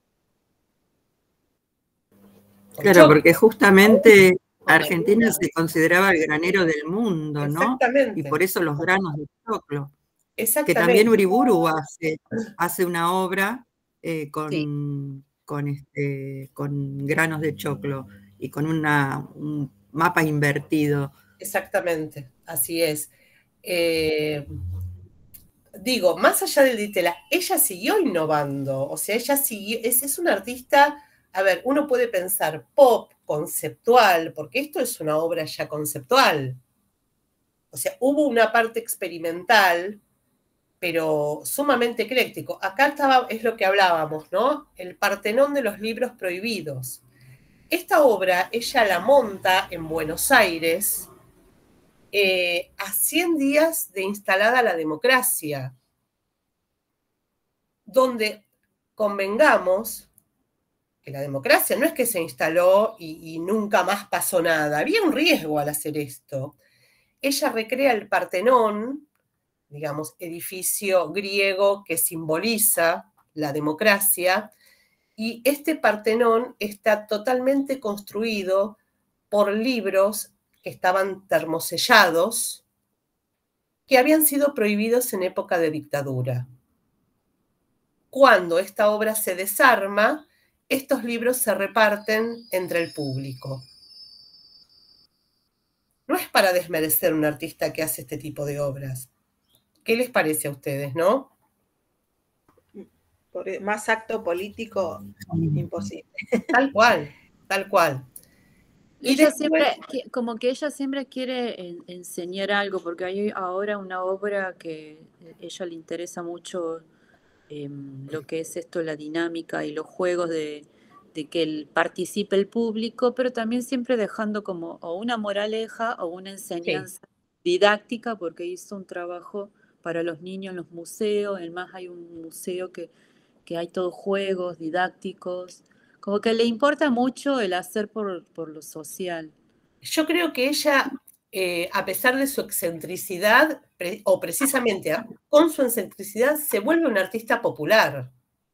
Claro, porque justamente Argentina se consideraba el granero del mundo, ¿no? Exactamente. Y por eso los granos de choclo. Exactamente. Que también Uriburu hace una obra con granos de choclo y con un mapa invertido. Exactamente, así es. Digo, más allá del Di Tella, ella siguió innovando, o sea, ella siguió, es una artista, a ver, uno puede pensar pop, conceptual, porque esto es una obra ya conceptual. O sea, hubo una parte experimental, pero sumamente ecléctico. Acá es lo que hablábamos, ¿no? El Partenón de los libros prohibidos. Esta obra ella la monta en Buenos Aires a 100 días de instalada la democracia, donde convengamos que la democracia no es que se instaló y nunca más pasó nada. Había un riesgo al hacer esto. Ella recrea el Partenón, digamos, edificio griego que simboliza la democracia, y este Partenón está totalmente construido por libros que estaban termosellados, que habían sido prohibidos en época de dictadura. Cuando esta obra se desarma, estos libros se reparten entre el público. No es para desmerecer a un artista que hace este tipo de obras. ¿Qué les parece a ustedes, no? Por más acto político, imposible. Tal cual, tal cual. Y ella siempre, como que ella siempre quiere enseñar algo, porque hay ahora una obra que a ella le interesa mucho lo que es esto, la dinámica y los juegos de que participe el público, pero también siempre dejando como o una moraleja o una enseñanza didáctica, porque hizo un trabajo para los niños en los museos. Además hay un museo que hay todos juegos didácticos, como que le importa mucho el hacer por lo social. Yo creo que ella, a pesar de su excentricidad, o precisamente con su excentricidad, se vuelve una artista popular.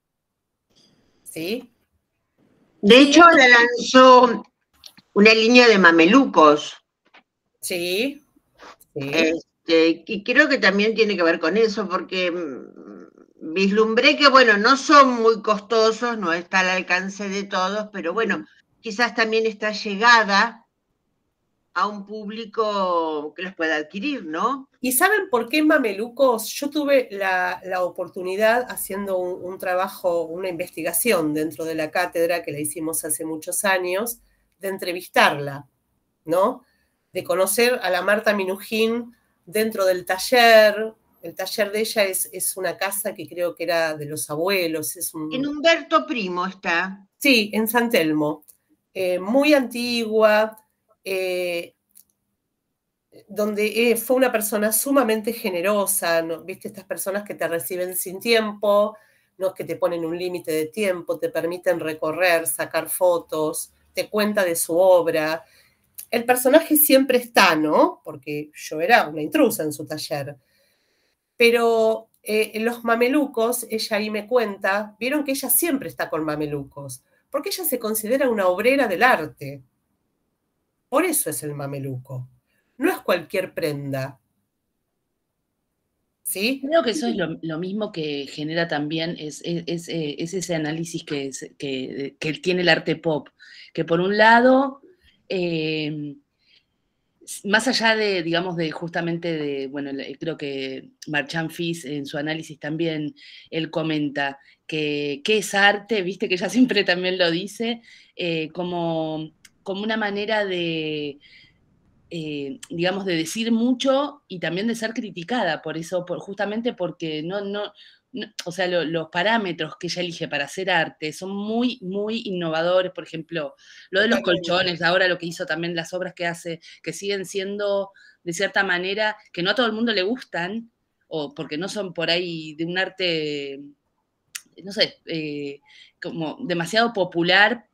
¿Sí? De hecho, la lanzó una línea de mamelucos. Sí, Y creo que también tiene que ver con eso, porque vislumbré que, bueno, no son muy costosos, no está al alcance de todos, pero bueno, quizás también está llegada a un público que los pueda adquirir, ¿no? ¿Y saben por qué mamelucos? Yo tuve la oportunidad haciendo un trabajo, una investigación dentro de la cátedra que la hicimos hace muchos años, de entrevistarla, ¿no? De conocer a la Marta Minujín dentro del taller. El taller de ella es una casa que creo que era de los abuelos. En Humberto Primo está. Sí, en San Telmo. Muy antigua, donde fue una persona sumamente generosa, ¿no? ¿Viste? Estas personas que te reciben sin tiempo, no es que te ponen un límite de tiempo, te permiten recorrer, sacar fotos, te cuenta de su obra. El personaje siempre está, ¿no? Porque yo era una intrusa en su taller. Pero en los mamelucos, ella ahí me cuenta, vieron que ella siempre está con mamelucos, porque ella se considera una obrera del arte. Por eso es el mameluco. No es cualquier prenda. ¿Sí? Creo que eso es lo mismo que genera también, es ese análisis que tiene el arte pop, que por un lado, más allá de, digamos, de justamente bueno, creo que Marchand Fils en su análisis también, él comenta que qué es arte, viste que ella siempre también lo dice, como una manera de... digamos, de decir mucho y también de ser criticada, por eso, justamente porque o sea, los parámetros que ella elige para hacer arte son muy, muy innovadores. Por ejemplo, lo de los colchones, ahora lo que hizo también, las obras que hace, que siguen siendo, de cierta manera, que no a todo el mundo le gustan, o porque no son por ahí de un arte, no sé, como demasiado popular,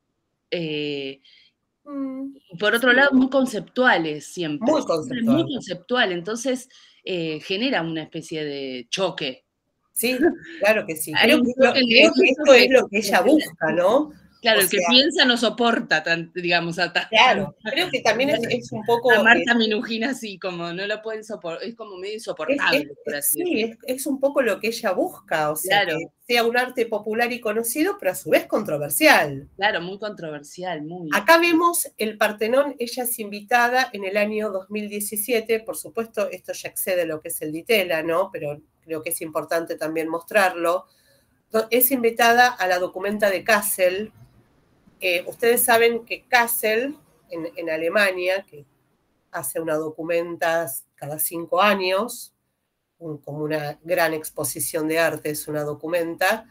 por otro lado, muy conceptuales siempre. Muy conceptual. Muy conceptual, entonces genera una especie de choque. Sí, claro que sí. Creo que esto es lo que ella busca, ¿no? Claro, el que piensa no soporta, digamos, claro, creo que también es un poco... A Marta Minujín así, como no lo pueden soportar, es como medio insoportable, por así decirlo. Sí, es un poco lo que ella busca, o sea, claro, que sea un arte popular y conocido, pero a su vez controversial. Claro, muy controversial, muy. Acá vemos el Partenón, ella es invitada en el año 2017, por supuesto, esto ya excede lo que es el Ditela, ¿no? Pero creo que es importante también mostrarlo. Es invitada a la documenta de Kassel. Ustedes saben que Kassel, en Alemania, que hace una documenta cada 5 años, como una gran exposición de arte, es una documenta,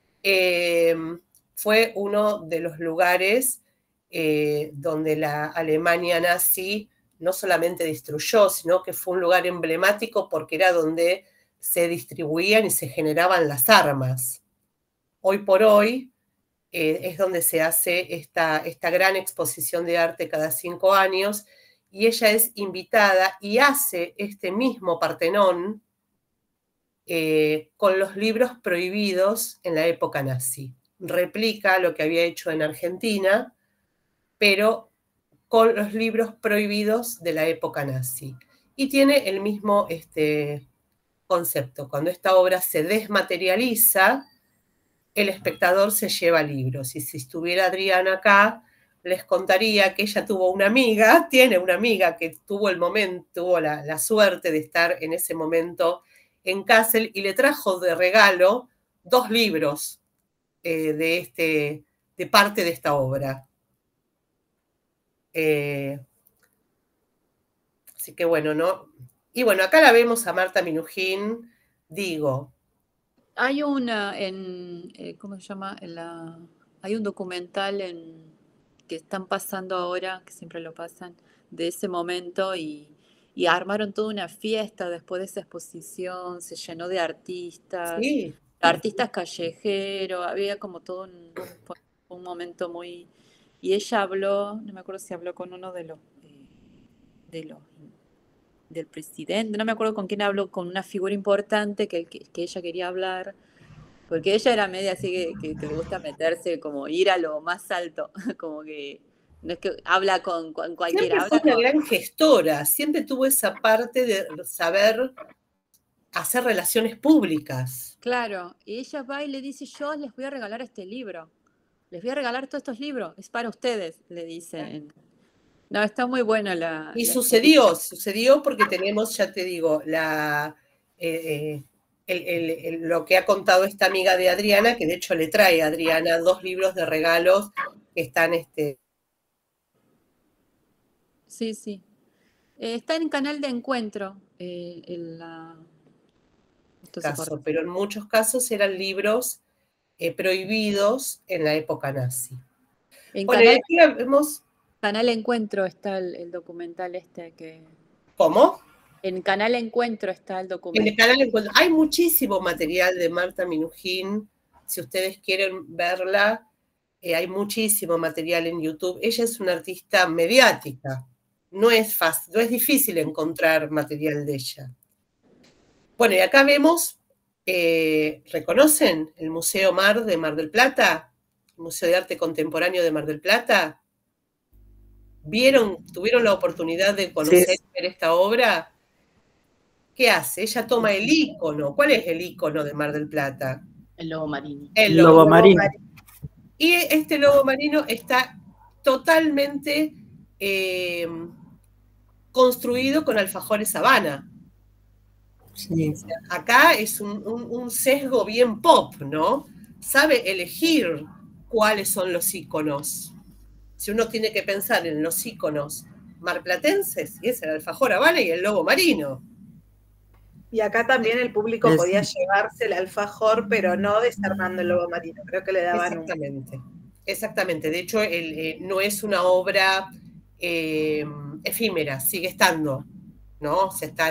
fue uno de los lugares donde la Alemania nazi no solamente destruyó, sino que fue un lugar emblemático porque era donde se distribuían y se generaban las armas. Hoy por hoy es donde se hace esta gran exposición de arte cada 5 años, y ella es invitada y hace este mismo Partenón con los libros prohibidos en la época nazi. Replica lo que había hecho en Argentina, pero con los libros prohibidos de la época nazi. Y tiene el mismo concepto. Cuando esta obra se desmaterializa, el espectador se lleva libros. Y si estuviera Adriana acá, les contaría que ella tuvo una amiga, tiene una amiga que tuvo la suerte de estar en ese momento en Kassel y le trajo de regalo 2 libros de parte de esta obra. Así que bueno, ¿no? Y bueno, acá la vemos a Marta Minujín, digo. Hay una ¿cómo se llama? Hay un documental que están pasando ahora, que siempre lo pasan, de ese momento y armaron toda una fiesta después de esa exposición, se llenó de artistas, sí, artistas callejeros, había como todo un momento muy... Y ella habló, no me acuerdo si habló con uno del presidente, no me acuerdo con quién habló, con una figura importante que ella quería hablar, porque ella era media así que le gusta meterse, como ir a lo más alto, como que No es que habla con cualquiera. Siempre fue una gran gestora, siempre tuvo esa parte de saber hacer relaciones públicas. Claro, y ella va y le dice, yo les voy a regalar este libro. Les voy a regalar todos estos libros, es para ustedes, le dicen. No, está muy buena la... Y sucedió porque tenemos, ya te digo, lo que ha contado esta amiga de Adriana, que de hecho le trae a Adriana 2 libros de regalos que están... Sí, sí. Está en Canal de Encuentro. Pero en muchos casos eran libros prohibidos en la época nazi. Aquí vemos... Canal Encuentro está el documental que... ¿Cómo? En Canal Encuentro está el documental. En el Canal Encuentro. Hay muchísimo material de Marta Minujín. Si ustedes quieren verla, hay muchísimo material en YouTube. Ella es una artista mediática. No es fácil, no es difícil encontrar material de ella. Bueno, y acá vemos, ¿reconocen el Museo Mar de Mar del Plata? El Museo de Arte Contemporáneo de Mar del Plata. ¿Tuvieron la oportunidad de conocer esta obra? ¿Qué hace? Ella toma el ícono. ¿Cuál es el ícono de Mar del Plata? El lobo marino. El lobo marino. Y este lobo marino está totalmente construido con alfajores Habana. Sí. Acá es un sesgo bien pop, ¿no? Sabe elegir cuáles son los íconos. Si uno tiene que pensar en los íconos marplatenses, y es el alfajor Habana y el lobo marino. Y acá también el público podía llevarse el alfajor, pero no desarmando el lobo marino. Creo que le daban Exactamente. De hecho, no es una obra efímera, sigue estando, ¿no? O sea, está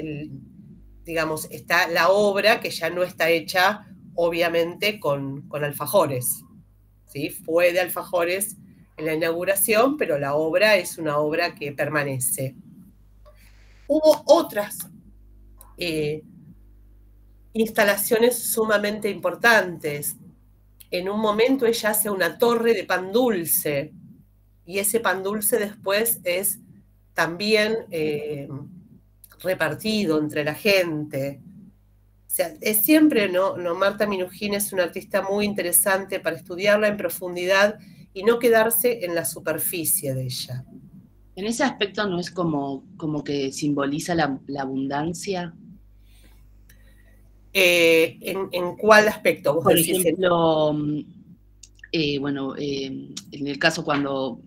está la obra que ya no está hecha, obviamente, con alfajores. ¿Sí? Fue de alfajores en la inauguración, pero la obra es una obra que permanece. Hubo otras instalaciones sumamente importantes. En un momento ella hace una torre de pan dulce, y ese pan dulce después es también repartido entre la gente. O sea, es siempre, ¿no? Marta Minujín es una artista muy interesante para estudiarla en profundidad y no quedarse en la superficie de ella. En ese aspecto, ¿no es como que simboliza la abundancia? ¿En cuál aspecto? Por ejemplo, en el caso cuando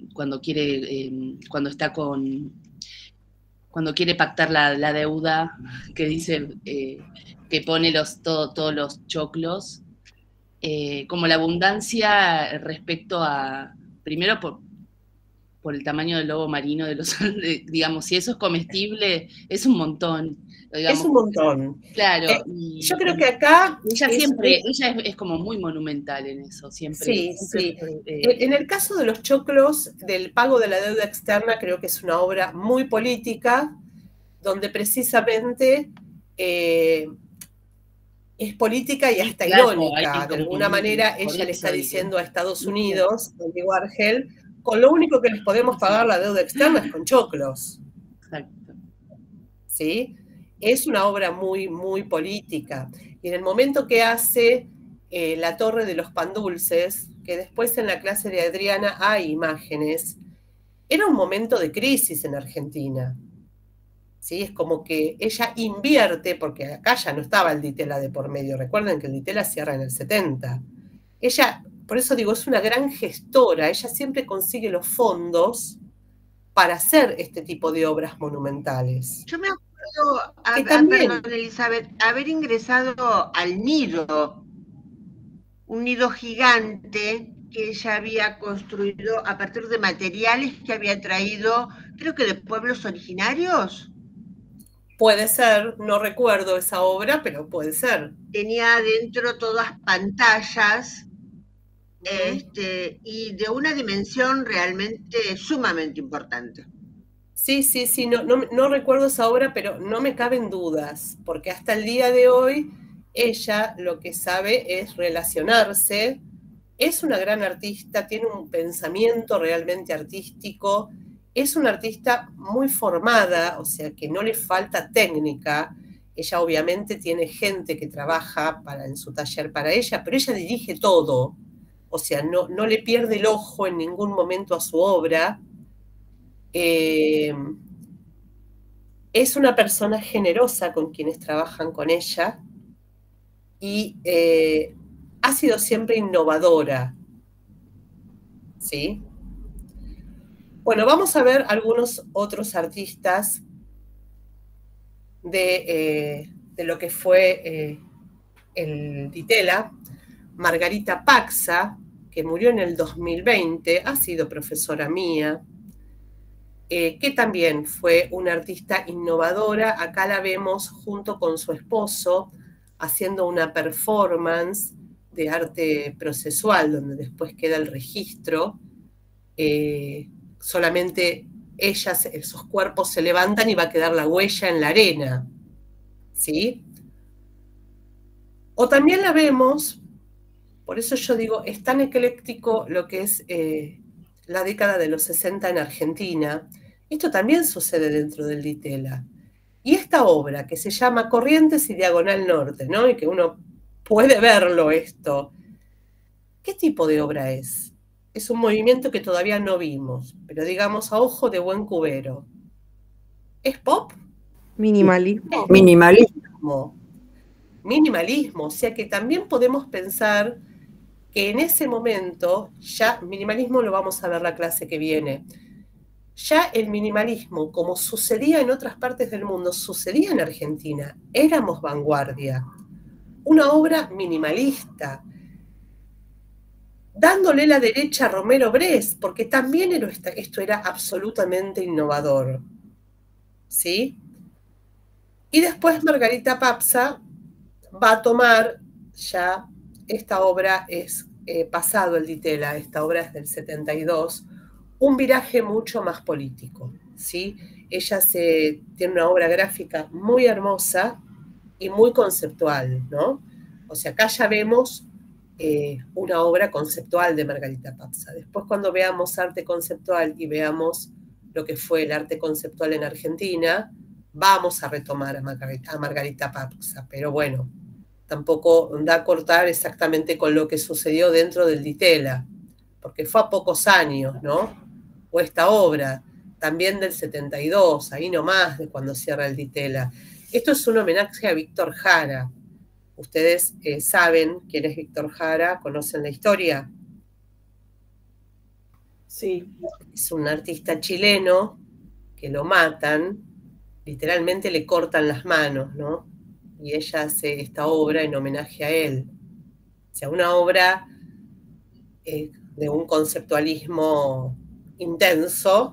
quiere pactar la deuda, que dice que pone todos los choclos, como la abundancia respecto a, primero por el tamaño del lobo marino, digamos, si eso es comestible, es un montón. Digamos, es un montón. Claro. Yo creo que acá... Ella es como muy monumental en eso, siempre. Sí. En el caso de los choclos, del pago de la deuda externa, creo que es una obra muy política, donde precisamente es política y hasta irónica. De alguna manera, ella le está diciendo a Estados Unidos, Andy Warhol, con lo único que les podemos pagar la deuda externa es con choclos. Exacto. ¿Sí? Es una obra muy, muy política. Y en el momento que hace la torre de los pan dulces, que después en la clase de Adriana hay imágenes, era un momento de crisis en Argentina. ¿Sí? Es como que ella invierte, porque acá ya no estaba el Ditela de por medio. Recuerden que el Ditela cierra en el 70. Ella, por eso digo, es una gran gestora. Ella siempre consigue los fondos para hacer este tipo de obras monumentales. Yo me acuerdo, Elizabeth, haber ingresado al nido, un nido gigante que ella había construido a partir de materiales que había traído, creo que de pueblos originarios. Puede ser, no recuerdo esa obra, pero puede ser. Tenía adentro todas pantallas y de una dimensión realmente sumamente importante. Sí, no recuerdo esa obra, pero no me caben dudas, porque hasta el día de hoy ella lo que sabe es relacionarse es una gran artista, tiene un pensamiento realmente artístico, es una artista muy formada, o sea que no le falta técnica. Ella obviamente tiene gente que trabaja en su taller para ella, pero ella dirige todo, o sea, no le pierde el ojo en ningún momento a su obra. Es una persona generosa con quienes trabajan con ella y ha sido siempre innovadora, ¿sí? Bueno, vamos a ver algunos otros artistas de lo que fue el Di Tella. Margarita Paxa, que murió en el 2020, ha sido profesora mía, que también fue una artista innovadora. Acá la vemos junto con su esposo haciendo una performance de arte procesual, donde después queda el registro. Solamente ellas, esos cuerpos se levantan y va a quedar la huella en la arena, ¿sí? O también la vemos, por eso yo digo, es tan ecléctico lo que es la década de los 60 en Argentina. Esto también sucede dentro del Di Tella. Y esta obra, que se llama Corrientes y Diagonal Norte, ¿no? Y que uno puede verlo esto. ¿Qué tipo de obra es? Es un movimiento que todavía no vimos, pero digamos a ojo de buen cubero. ¿Es pop? Minimalismo. Minimalismo. Minimalismo, o sea que también podemos pensar que en ese momento, ya minimalismo lo vamos a ver la clase que viene, ya el minimalismo, como sucedía en otras partes del mundo, sucedía en Argentina, éramos vanguardia, una obra minimalista, dándole la derecha a Romero Brest, porque también esto era absolutamente innovador, ¿sí? Y después Margarita Paxa va a tomar, ya esta obra es pasado el Di Tella, esta obra es del 72, un viraje mucho más político, ¿sí? Ella tiene una obra gráfica muy hermosa y muy conceptual, ¿no? O sea, acá ya vemos una obra conceptual de Margarita Paxa. Después, cuando veamos arte conceptual y veamos lo que fue el arte conceptual en Argentina, vamos a retomar a Margarita Paxa, pero bueno, tampoco da a cortar exactamente con lo que sucedió dentro del Di Tella, porque fue a pocos años, ¿no? O esta obra, también del 72, ahí nomás de cuando cierra el Di Tella. Esto es un homenaje a Víctor Jara. Ustedes saben quién es Víctor Jara, conocen la historia. Sí. Es un artista chileno que lo matan, literalmente le cortan las manos, ¿no? Y ella hace esta obra en homenaje a él. O sea, una obra de un conceptualismo intenso.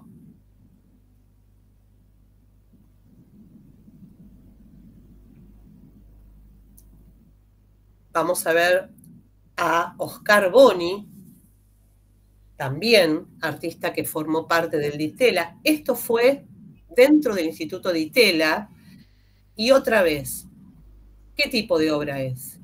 Vamos a ver a Oscar Boni, también artista que formó parte del Di Tella. Esto fue dentro del Instituto Di Tella. Y otra vez, ¿qué tipo de obra es?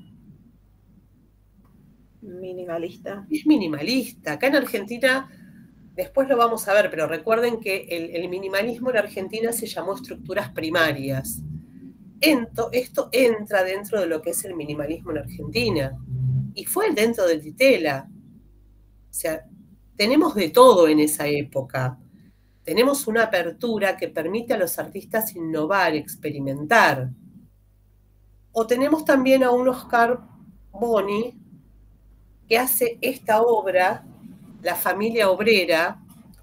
Minimalista. Es minimalista. Acá en Argentina, después lo vamos a ver, pero recuerden que el minimalismo en Argentina se llamó estructuras primarias. Esto entra dentro de lo que es el minimalismo en Argentina. Y fue dentro del Di Tella. O sea, tenemos de todo en esa época. Tenemos una apertura que permite a los artistas innovar, experimentar. O tenemos también a un Oscar Boni que hace esta obra, La familia obrera,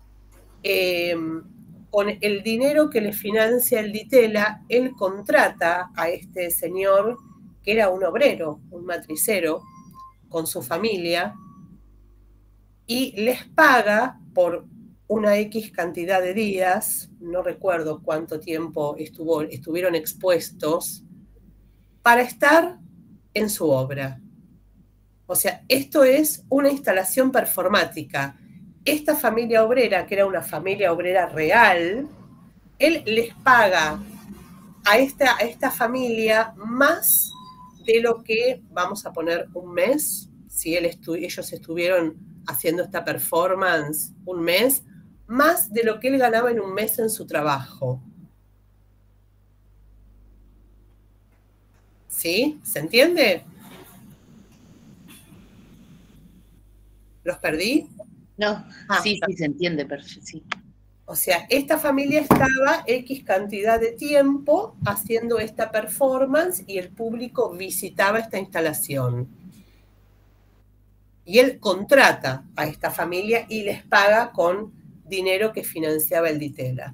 con el dinero que le financia el Di Tella. Él contrata a este señor, que era un obrero, un matricero, con su familia, y les paga por una X cantidad de días, no recuerdo cuánto tiempo estuvieron expuestos, para estar en su obra. O sea, esto es una instalación performática. Esta familia obrera, que era una familia obrera real, él les paga a esta familia más de lo que, vamos a poner un mes, si ellos estuvieron haciendo esta performance un mes, más de lo que él ganaba en un mes en su trabajo. ¿Sí? ¿Se entiende? ¿Los perdí? No, sí, se entiende, perfecto, sí. O sea, esta familia estaba X cantidad de tiempo haciendo esta performance y el público visitaba esta instalación. Y él contrata a esta familia y les paga con dinero que financiaba el Ditela.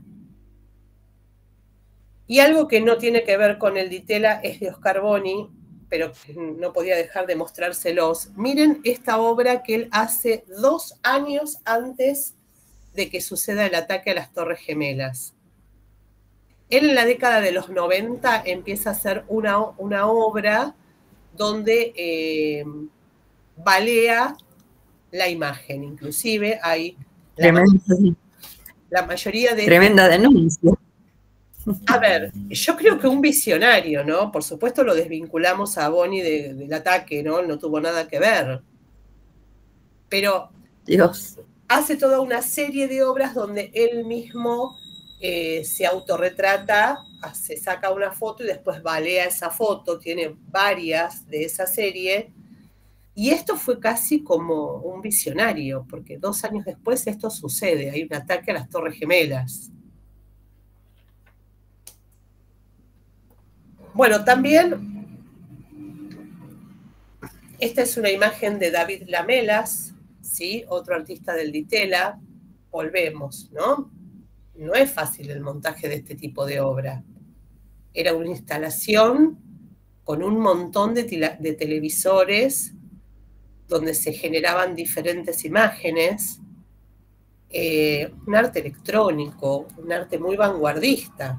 Y algo que no tiene que ver con el Ditela es de Oscar Boni, pero no podía dejar de mostrárselos. Miren esta obra que él hace 2 años antes de que suceda el ataque a las Torres Gemelas. Él en la década de los 90 empieza a hacer una obra donde balea la imagen, inclusive hay la mayoría de... Tremenda denuncia. A ver, yo creo que un visionario, ¿no? Por supuesto lo desvinculamos a Boni del ataque, ¿no? No tuvo nada que ver. Pero Dios, hace toda una serie de obras donde él mismo se autorretrata, se saca una foto y después balea esa foto, tiene varias de esa serie. Y esto fue casi como un visionario, porque 2 años después esto sucede, hay un ataque a las Torres Gemelas. Bueno, también, esta es una imagen de David Lamelas, ¿sí? Otro artista del Ditela. Volvemos, ¿no? No es fácil el montaje de este tipo de obra. Era una instalación con un montón de televisores donde se generaban diferentes imágenes, un arte electrónico, un arte muy vanguardista.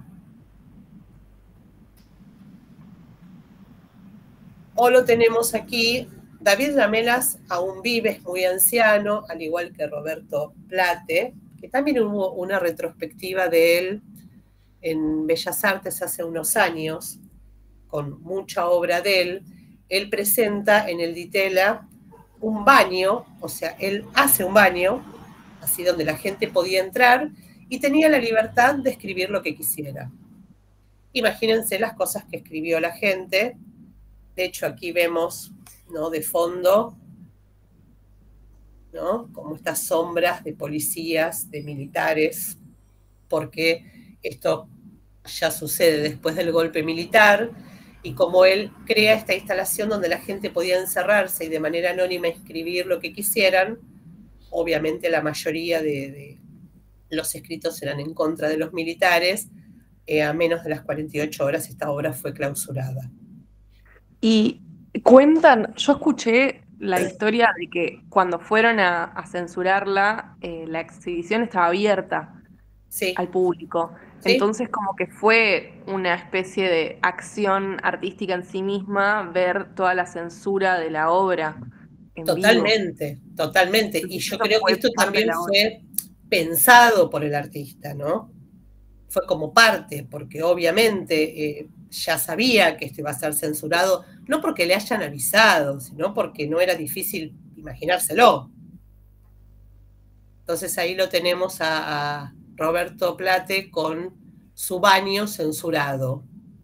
O lo tenemos aquí, David Lamelas aún vive, es muy anciano, al igual que Roberto Plate, que también hubo una retrospectiva de él en Bellas Artes hace unos años, con mucha obra de él. Él presenta en el Ditela un baño, o sea, él hace un baño, así donde la gente podía entrar, y tenía la libertad de escribir lo que quisiera. Imagínense las cosas que escribió la gente. De hecho, aquí vemos, ¿no? De fondo, ¿no? Como estas sombras de policías, de militares, porque esto ya sucede después del golpe militar, y como él crea esta instalación donde la gente podía encerrarse y de manera anónima escribir lo que quisieran, obviamente la mayoría de los escritos eran en contra de los militares, a menos de las 48 horas esta obra fue clausurada. Y cuentan, yo escuché la historia de que cuando fueron a censurarla, la exhibición estaba abierta al público. ¿Sí? Entonces como que fue una especie de acción artística en sí misma ver toda la censura de la obra en totalmente, vivo. Totalmente. Y yo creo que esto también fue pensado por el artista, ¿no? Fue como parte, porque obviamente ya sabía que esto iba a ser censurado, no porque le hayan avisado, sino porque no era difícil imaginárselo. Entonces ahí lo tenemos a Roberto Plate con su baño censurado.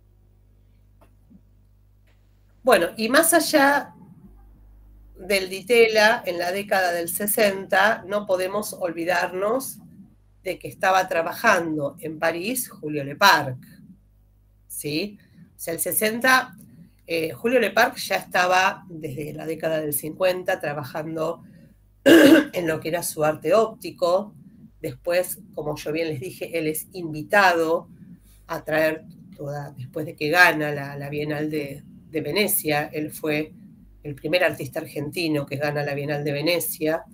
Bueno, y más allá del Ditela, en la década del 60, no podemos olvidarnos de que estaba trabajando en París Julio Leparc, ¿sí? O sea, el 60, Julio Leparc ya estaba desde la década del 50 trabajando en lo que era su arte óptico. Después, como yo bien les dije, él es invitado a traer después de que gana la Bienal de Venecia, él fue el primer artista argentino que gana la Bienal de Venecia,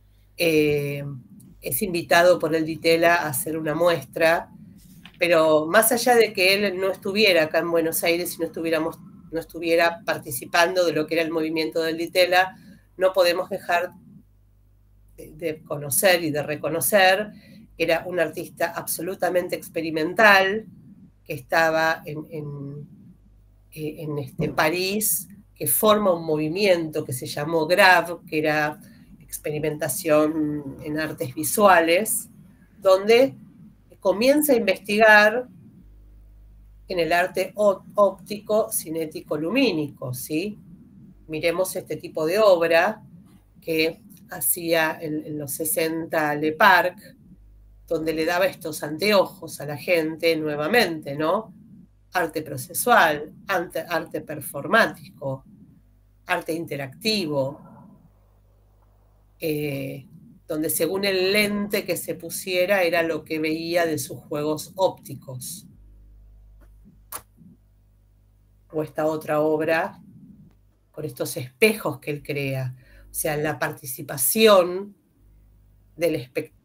es invitado por el Ditela a hacer una muestra, pero más allá de que él no estuviera acá en Buenos Aires y no estuviera participando de lo que era el movimiento del Ditela, no podemos dejar de conocer y de reconocer que era un artista absolutamente experimental, que estaba en París que forma un movimiento que se llamó GRAV, que era experimentación en artes visuales, donde comienza a investigar en el arte óptico cinético lumínico, ¿sí? Miremos este tipo de obra que hacía en los 60 Le Parc, donde le daba estos anteojos a la gente nuevamente, ¿no? Arte procesual, arte performático, arte interactivo, donde según el lente que se pusiera era lo que veía de sus juegos ópticos. O esta otra obra con estos espejos que él crea, o sea, la participación del espectador.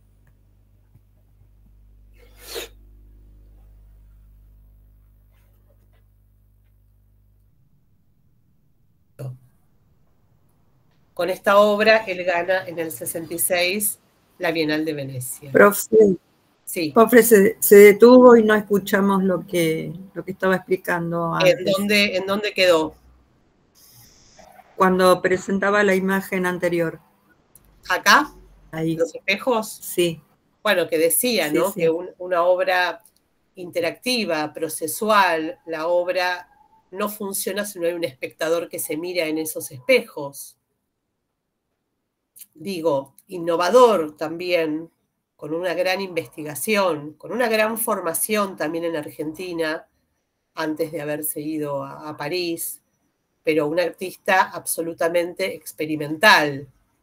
Con esta obra él gana en el 66 la Bienal de Venecia. Profe, sí. Profe, se detuvo y no escuchamos lo que estaba explicando antes. ¿En dónde quedó? Cuando presentaba la imagen anterior. ¿Acá? Ahí. ¿Los espejos? Sí. Bueno, que decía, sí, ¿no? Sí. Que una obra interactiva, procesual, la obra no funciona si no hay un espectador que se mira en esos espejos. Digo, innovador también, con una gran investigación, con una gran formación también en Argentina, antes de haberse ido a París, pero un artista absolutamente experimental.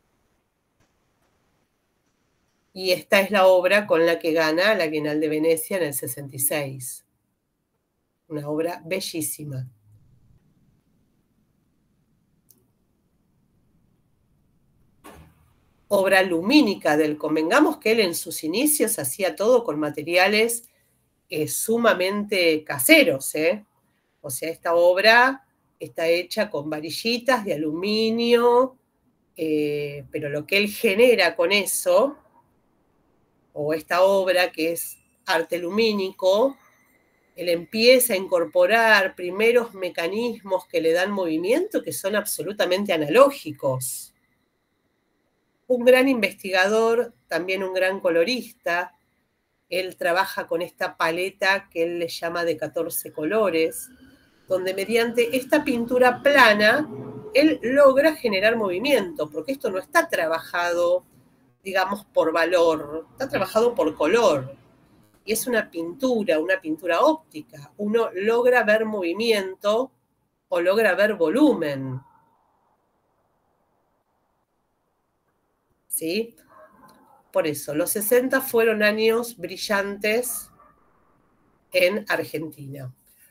Y esta es la obra con la que gana la Bienal de Venecia en el 66. Una obra bellísima. Obra lumínica del convengamos que él en sus inicios hacía todo con materiales sumamente caseros, O sea, esta obra está hecha con varillitas de aluminio, pero lo que él genera con eso, o esta obra que es arte lumínico, él empieza a incorporar primeros mecanismos que le dan movimiento que son absolutamente analógicos. Un gran investigador, también un gran colorista. Él trabaja con esta paleta que él le llama de 14 colores, donde mediante esta pintura plana, él logra generar movimiento, porque esto no está trabajado, digamos, por valor, está trabajado por color. Y es una pintura óptica. Uno logra ver movimiento o logra ver volumen. ¿Sí? Por eso, los 60 fueron años brillantes en Argentina.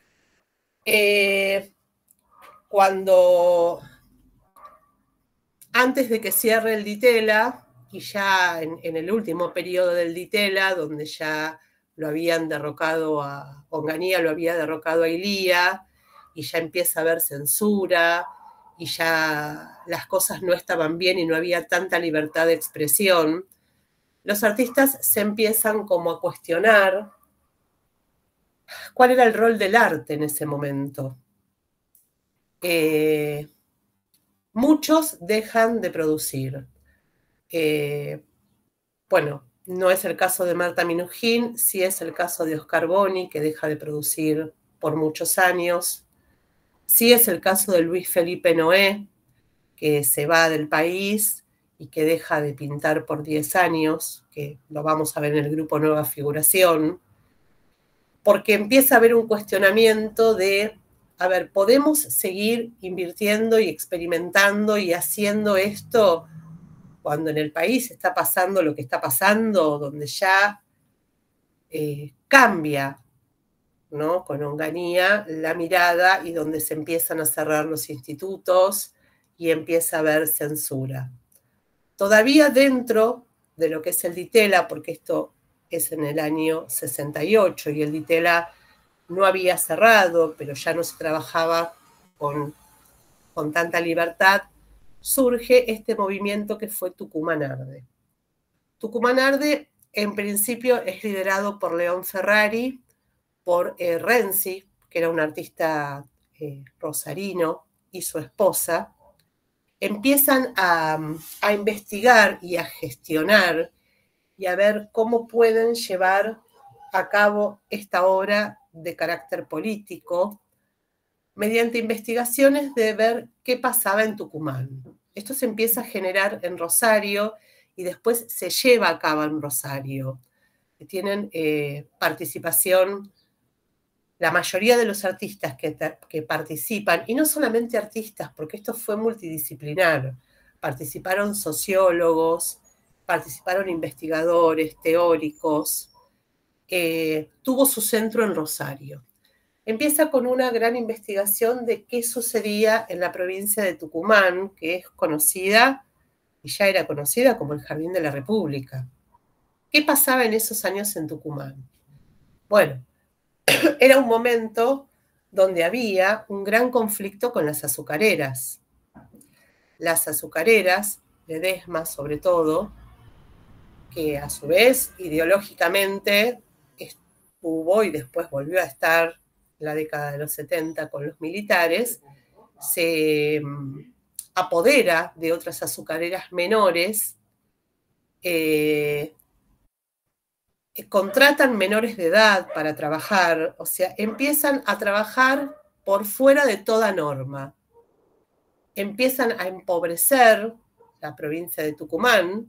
Antes de que cierre el Ditela, y ya en el último periodo del Ditela, donde ya lo habían derrocado a Onganía, lo había derrocado a Ilía, y ya empieza a haber censura, y ya las cosas no estaban bien y no había tanta libertad de expresión, los artistas se empiezan como a cuestionar cuál era el rol del arte en ese momento. Muchos dejan de producir. Bueno, no es el caso de Marta Minujín, sí es el caso de Oscar Boni, que deja de producir por muchos años. Sí es el caso de Luis Felipe Noé, que se va del país y que deja de pintar por 10 años, que lo vamos a ver en el grupo Nueva Figuración, porque empieza a haber un cuestionamiento de, a ver, ¿podemos seguir invirtiendo y experimentando y haciendo esto cuando en el país está pasando lo que está pasando, donde ya cambia, ¿no? Con Onganía la mirada y donde se empiezan a cerrar los institutos y empieza a haber censura? Todavía dentro de lo que es el Ditela, porque esto es en el año 68 y el Ditela no había cerrado, pero ya no se trabajaba con tanta libertad, surge este movimiento que fue Tucumán Arde. Tucumán Arde, en principio, es liderado por León Ferrari, por Renzi, que era un artista rosarino, y su esposa empiezan a investigar y a gestionar y a ver cómo pueden llevar a cabo esta obra de carácter político mediante investigaciones de ver qué pasaba en Tucumán. Esto se empieza a generar en Rosario y después se lleva a cabo en Rosario. Tienen participación la mayoría de los artistas que participan, y no solamente artistas, porque esto fue multidisciplinar, participaron sociólogos, participaron investigadores, teóricos, tuvo su centro en Rosario. Empieza con una gran investigación de qué sucedía en la provincia de Tucumán, que es conocida, y ya era conocida como el Jardín de la República. ¿Qué pasaba en esos años en Tucumán? Bueno, era un momento donde había un gran conflicto con las azucareras. Las azucareras, Ledesma sobre todo, que a su vez ideológicamente estuvo y después volvió a estar en la década de los 70 con los militares, se apodera de otras azucareras menores, contratan menores de edad para trabajar, o sea, empiezan a trabajar por fuera de toda norma. Empiezan a empobrecer la provincia de Tucumán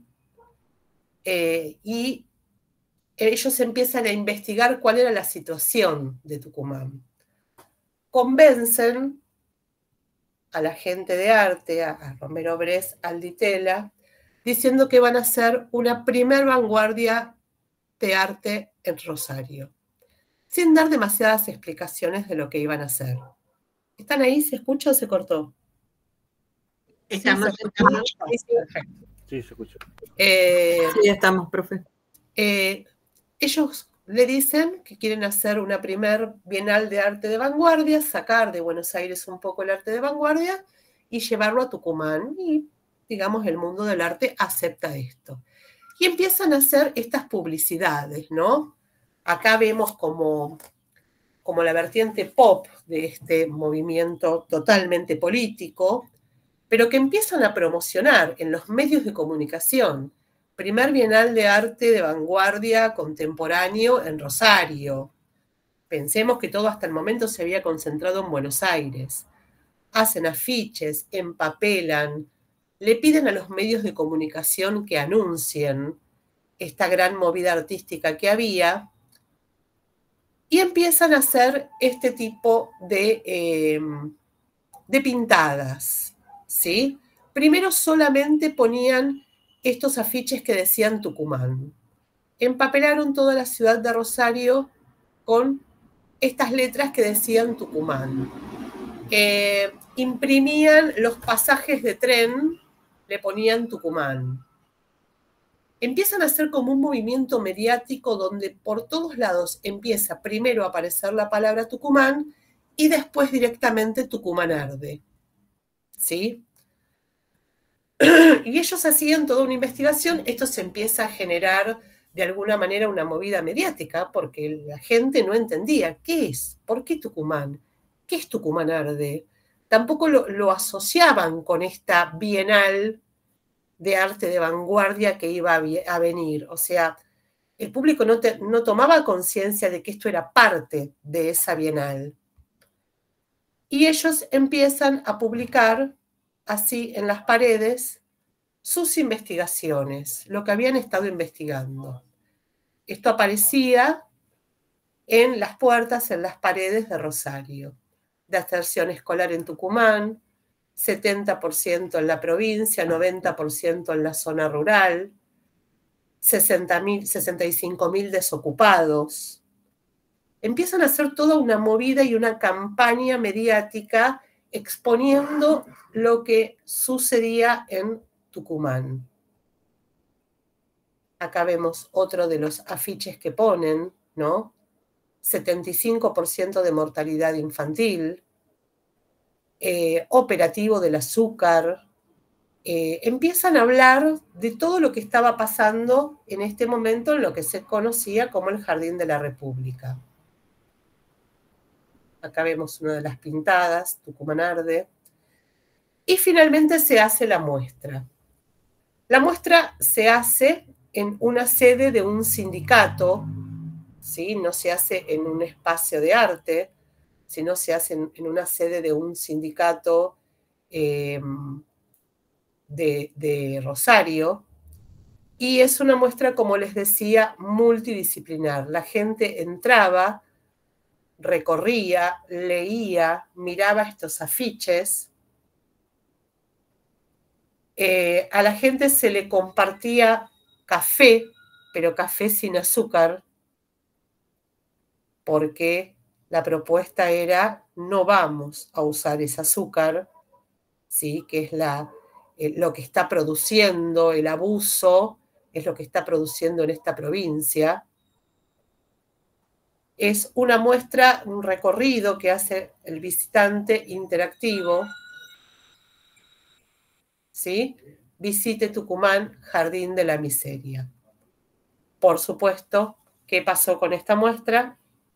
y ellos empiezan a investigar cuál era la situación de Tucumán. Convencen a la gente de arte, a Romero Bres Alditela, diciendo que van a hacer una primer vanguardia de arte en Rosario, sin dar demasiadas explicaciones de lo que iban a hacer. ¿Están ahí? ¿Se escucha o se cortó? Estamos. Sí, se escucha. Sí, estamos, profe. Ellos le dicen que quieren hacer una primer Bienal de Arte de Vanguardia, sacar de Buenos Aires un poco el arte de vanguardia y llevarlo a Tucumán. Y, digamos, el mundo del arte acepta esto. Y empiezan a hacer estas publicidades, ¿no? Acá vemos como la vertiente pop de este movimiento totalmente político, pero que empiezan a promocionar en los medios de comunicación. Primer Bienal de Arte de Vanguardia Contemporáneo en Rosario. Pensemos que todo hasta el momento se había concentrado en Buenos Aires. Hacen afiches, empapelan, le piden a los medios de comunicación que anuncien esta gran movida artística que había y empiezan a hacer este tipo de pintadas, ¿sí? Primero solamente ponían estos afiches que decían Tucumán. Empapelaron toda la ciudad de Rosario con estas letras que decían Tucumán. Imprimían los pasajes de tren, le ponían Tucumán. Empiezan a hacer como un movimiento mediático donde por todos lados empieza primero a aparecer la palabra Tucumán y después directamente Tucumán arde. ¿Sí? Y ellos hacían toda una investigación. Esto se empieza a generar de alguna manera una movida mediática porque la gente no entendía qué es, por qué Tucumán, qué es Tucumán arde. Tampoco lo asociaban con esta bienal de arte de vanguardia que iba a venir. O sea, el público no tomaba conciencia de que esto era parte de esa bienal. Y ellos empiezan a publicar así en las paredes sus investigaciones, lo que habían estado investigando. Esto aparecía en las puertas, en las paredes de Rosario. Deserción escolar en Tucumán, 70% en la provincia, 90% en la zona rural, 65.000 desocupados. Empiezan a hacer toda una movida y una campaña mediática exponiendo lo que sucedía en Tucumán. Acá vemos otro de los afiches que ponen, ¿no? 75% de mortalidad infantil, operativo del azúcar. Empiezan a hablar de todo lo que estaba pasando en este momento en lo que se conocía como el Jardín de la República. Acá vemos una de las pintadas, Tucumán arde. Y finalmente se hace la muestra. La muestra se hace en una sede de un sindicato, ¿sí? No se hace en un espacio de arte, sino se hace en una sede de un sindicato de Rosario. Y es una muestra, como les decía, multidisciplinar. La gente entraba, recorría, leía, miraba estos afiches. A la gente se le compartía café, pero café sin azúcar, porque la propuesta era no vamos a usar ese azúcar, ¿sí? Que es lo que está produciendo el abuso, es lo que está produciendo en esta provincia. Es una muestra, un recorrido que hace el visitante interactivo, ¿sí? Visite Tucumán, Jardín de la Miseria. Por supuesto, ¿qué pasó con esta muestra?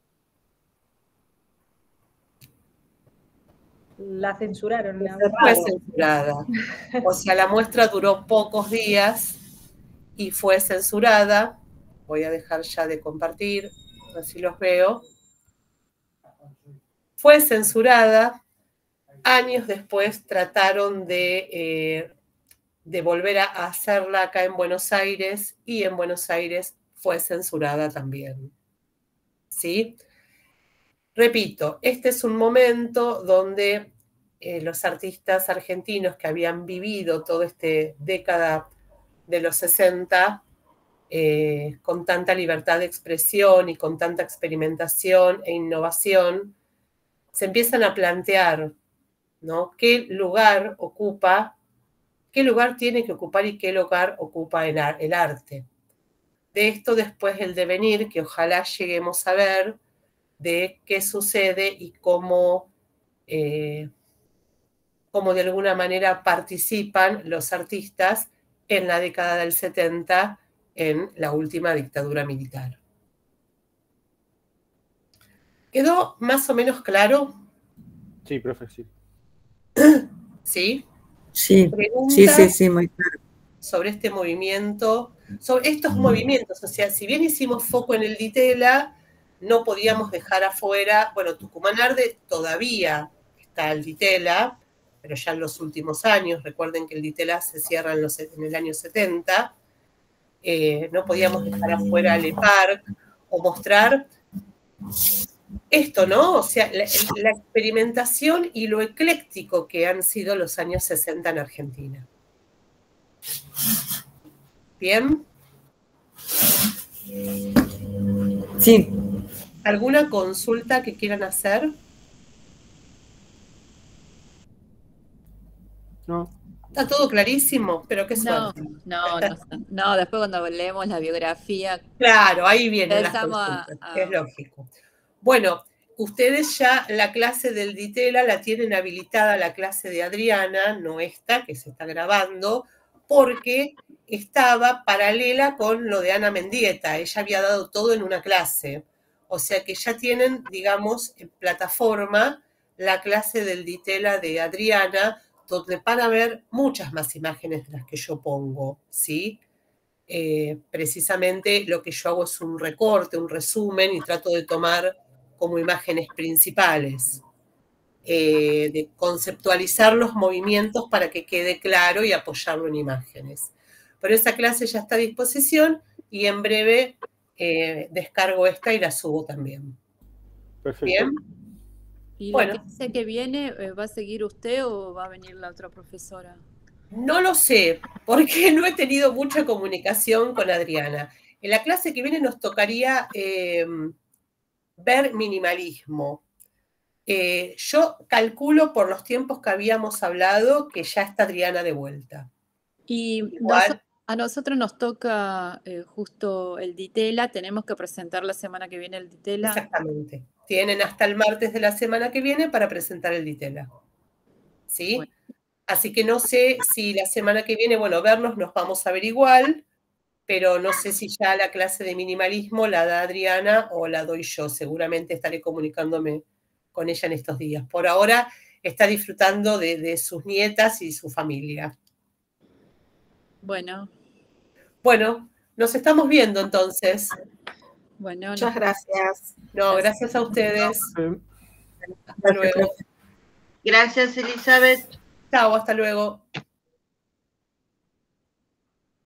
La censuraron. Fue censurada. O sea, la muestra duró pocos días y fue censurada. Voy a dejar ya de compartir, así los veo. Fue censurada. Años después trataron de volver a hacerla acá en Buenos Aires, y en Buenos Aires fue censurada también. ¿Sí? Repito, este es un momento donde los artistas argentinos que habían vivido toda esta década de los 60 con tanta libertad de expresión y con tanta experimentación e innovación, se empiezan a plantear, ¿no? ¿Qué lugar tiene que ocupar y qué lugar ocupa el arte? De esto después el devenir, que ojalá lleguemos a ver, de qué sucede y cómo de alguna manera participan los artistas en la década del 70 en la última dictadura militar. ¿Quedó más o menos claro? Sí, profe, sí. ¿Sí? Sí, sí, muy claro. Sobre este movimiento, sobre estos movimientos, o sea, si bien hicimos foco en el Ditela, no podíamos dejar afuera, bueno, Tucumán Arde todavía está el Ditela, pero ya en los últimos años, recuerden que el Ditela se cierra en el año 70, no podíamos dejar afuera Le Parc o mostrar esto, ¿no? O sea, la experimentación y lo ecléctico que han sido los años 60 en Argentina. ¿Bien? Sí. ¿Alguna consulta que quieran hacer? No. Está todo clarísimo, pero qué suerte. No, después cuando leemos la biografía. Claro, ahí vienen las consultas, es lógico. Bueno, ustedes ya la clase del Ditela la tienen habilitada, la clase de Adriana, no esta, que se está grabando, porque estaba paralela con lo de Ana Mendieta. Ella había dado todo en una clase. O sea que ya tienen, digamos, en plataforma la clase del Ditela de Adriana, donde van a ver muchas más imágenes de las que yo pongo, ¿sí? Precisamente lo que yo hago es un recorte, un resumen, y trato de tomar como imágenes principales, de conceptualizar los movimientos para que quede claro y apoyarlo en imágenes. Pero esa clase ya está a disposición y en breve descargo esta y la subo también. Perfecto. ¿Bien? ¿Y la clase que viene va a seguir usted o va a venir la otra profesora? No lo sé, porque no he tenido mucha comunicación con Adriana. En la clase que viene nos tocaría ver minimalismo. Yo calculo por los tiempos que habíamos hablado que ya está Adriana de vuelta. Y a nosotros nos toca justo el Ditela, tenemos que presentar la semana que viene el Ditela. Exactamente. Tienen hasta el martes de la semana que viene para presentar el Ditela. ¿Sí? Bueno. Así que no sé si la semana que viene, bueno, vernos nos vamos a ver igual, pero no sé si ya la clase de minimalismo la da Adriana o la doy yo. Seguramente estaré comunicándome con ella en estos días. Por ahora está disfrutando de sus nietas y su familia. Bueno. Bueno, nos estamos viendo entonces. Bueno, muchas gracias. No, gracias a ustedes. Hasta luego. Gracias, Elizabeth. Chao, hasta luego.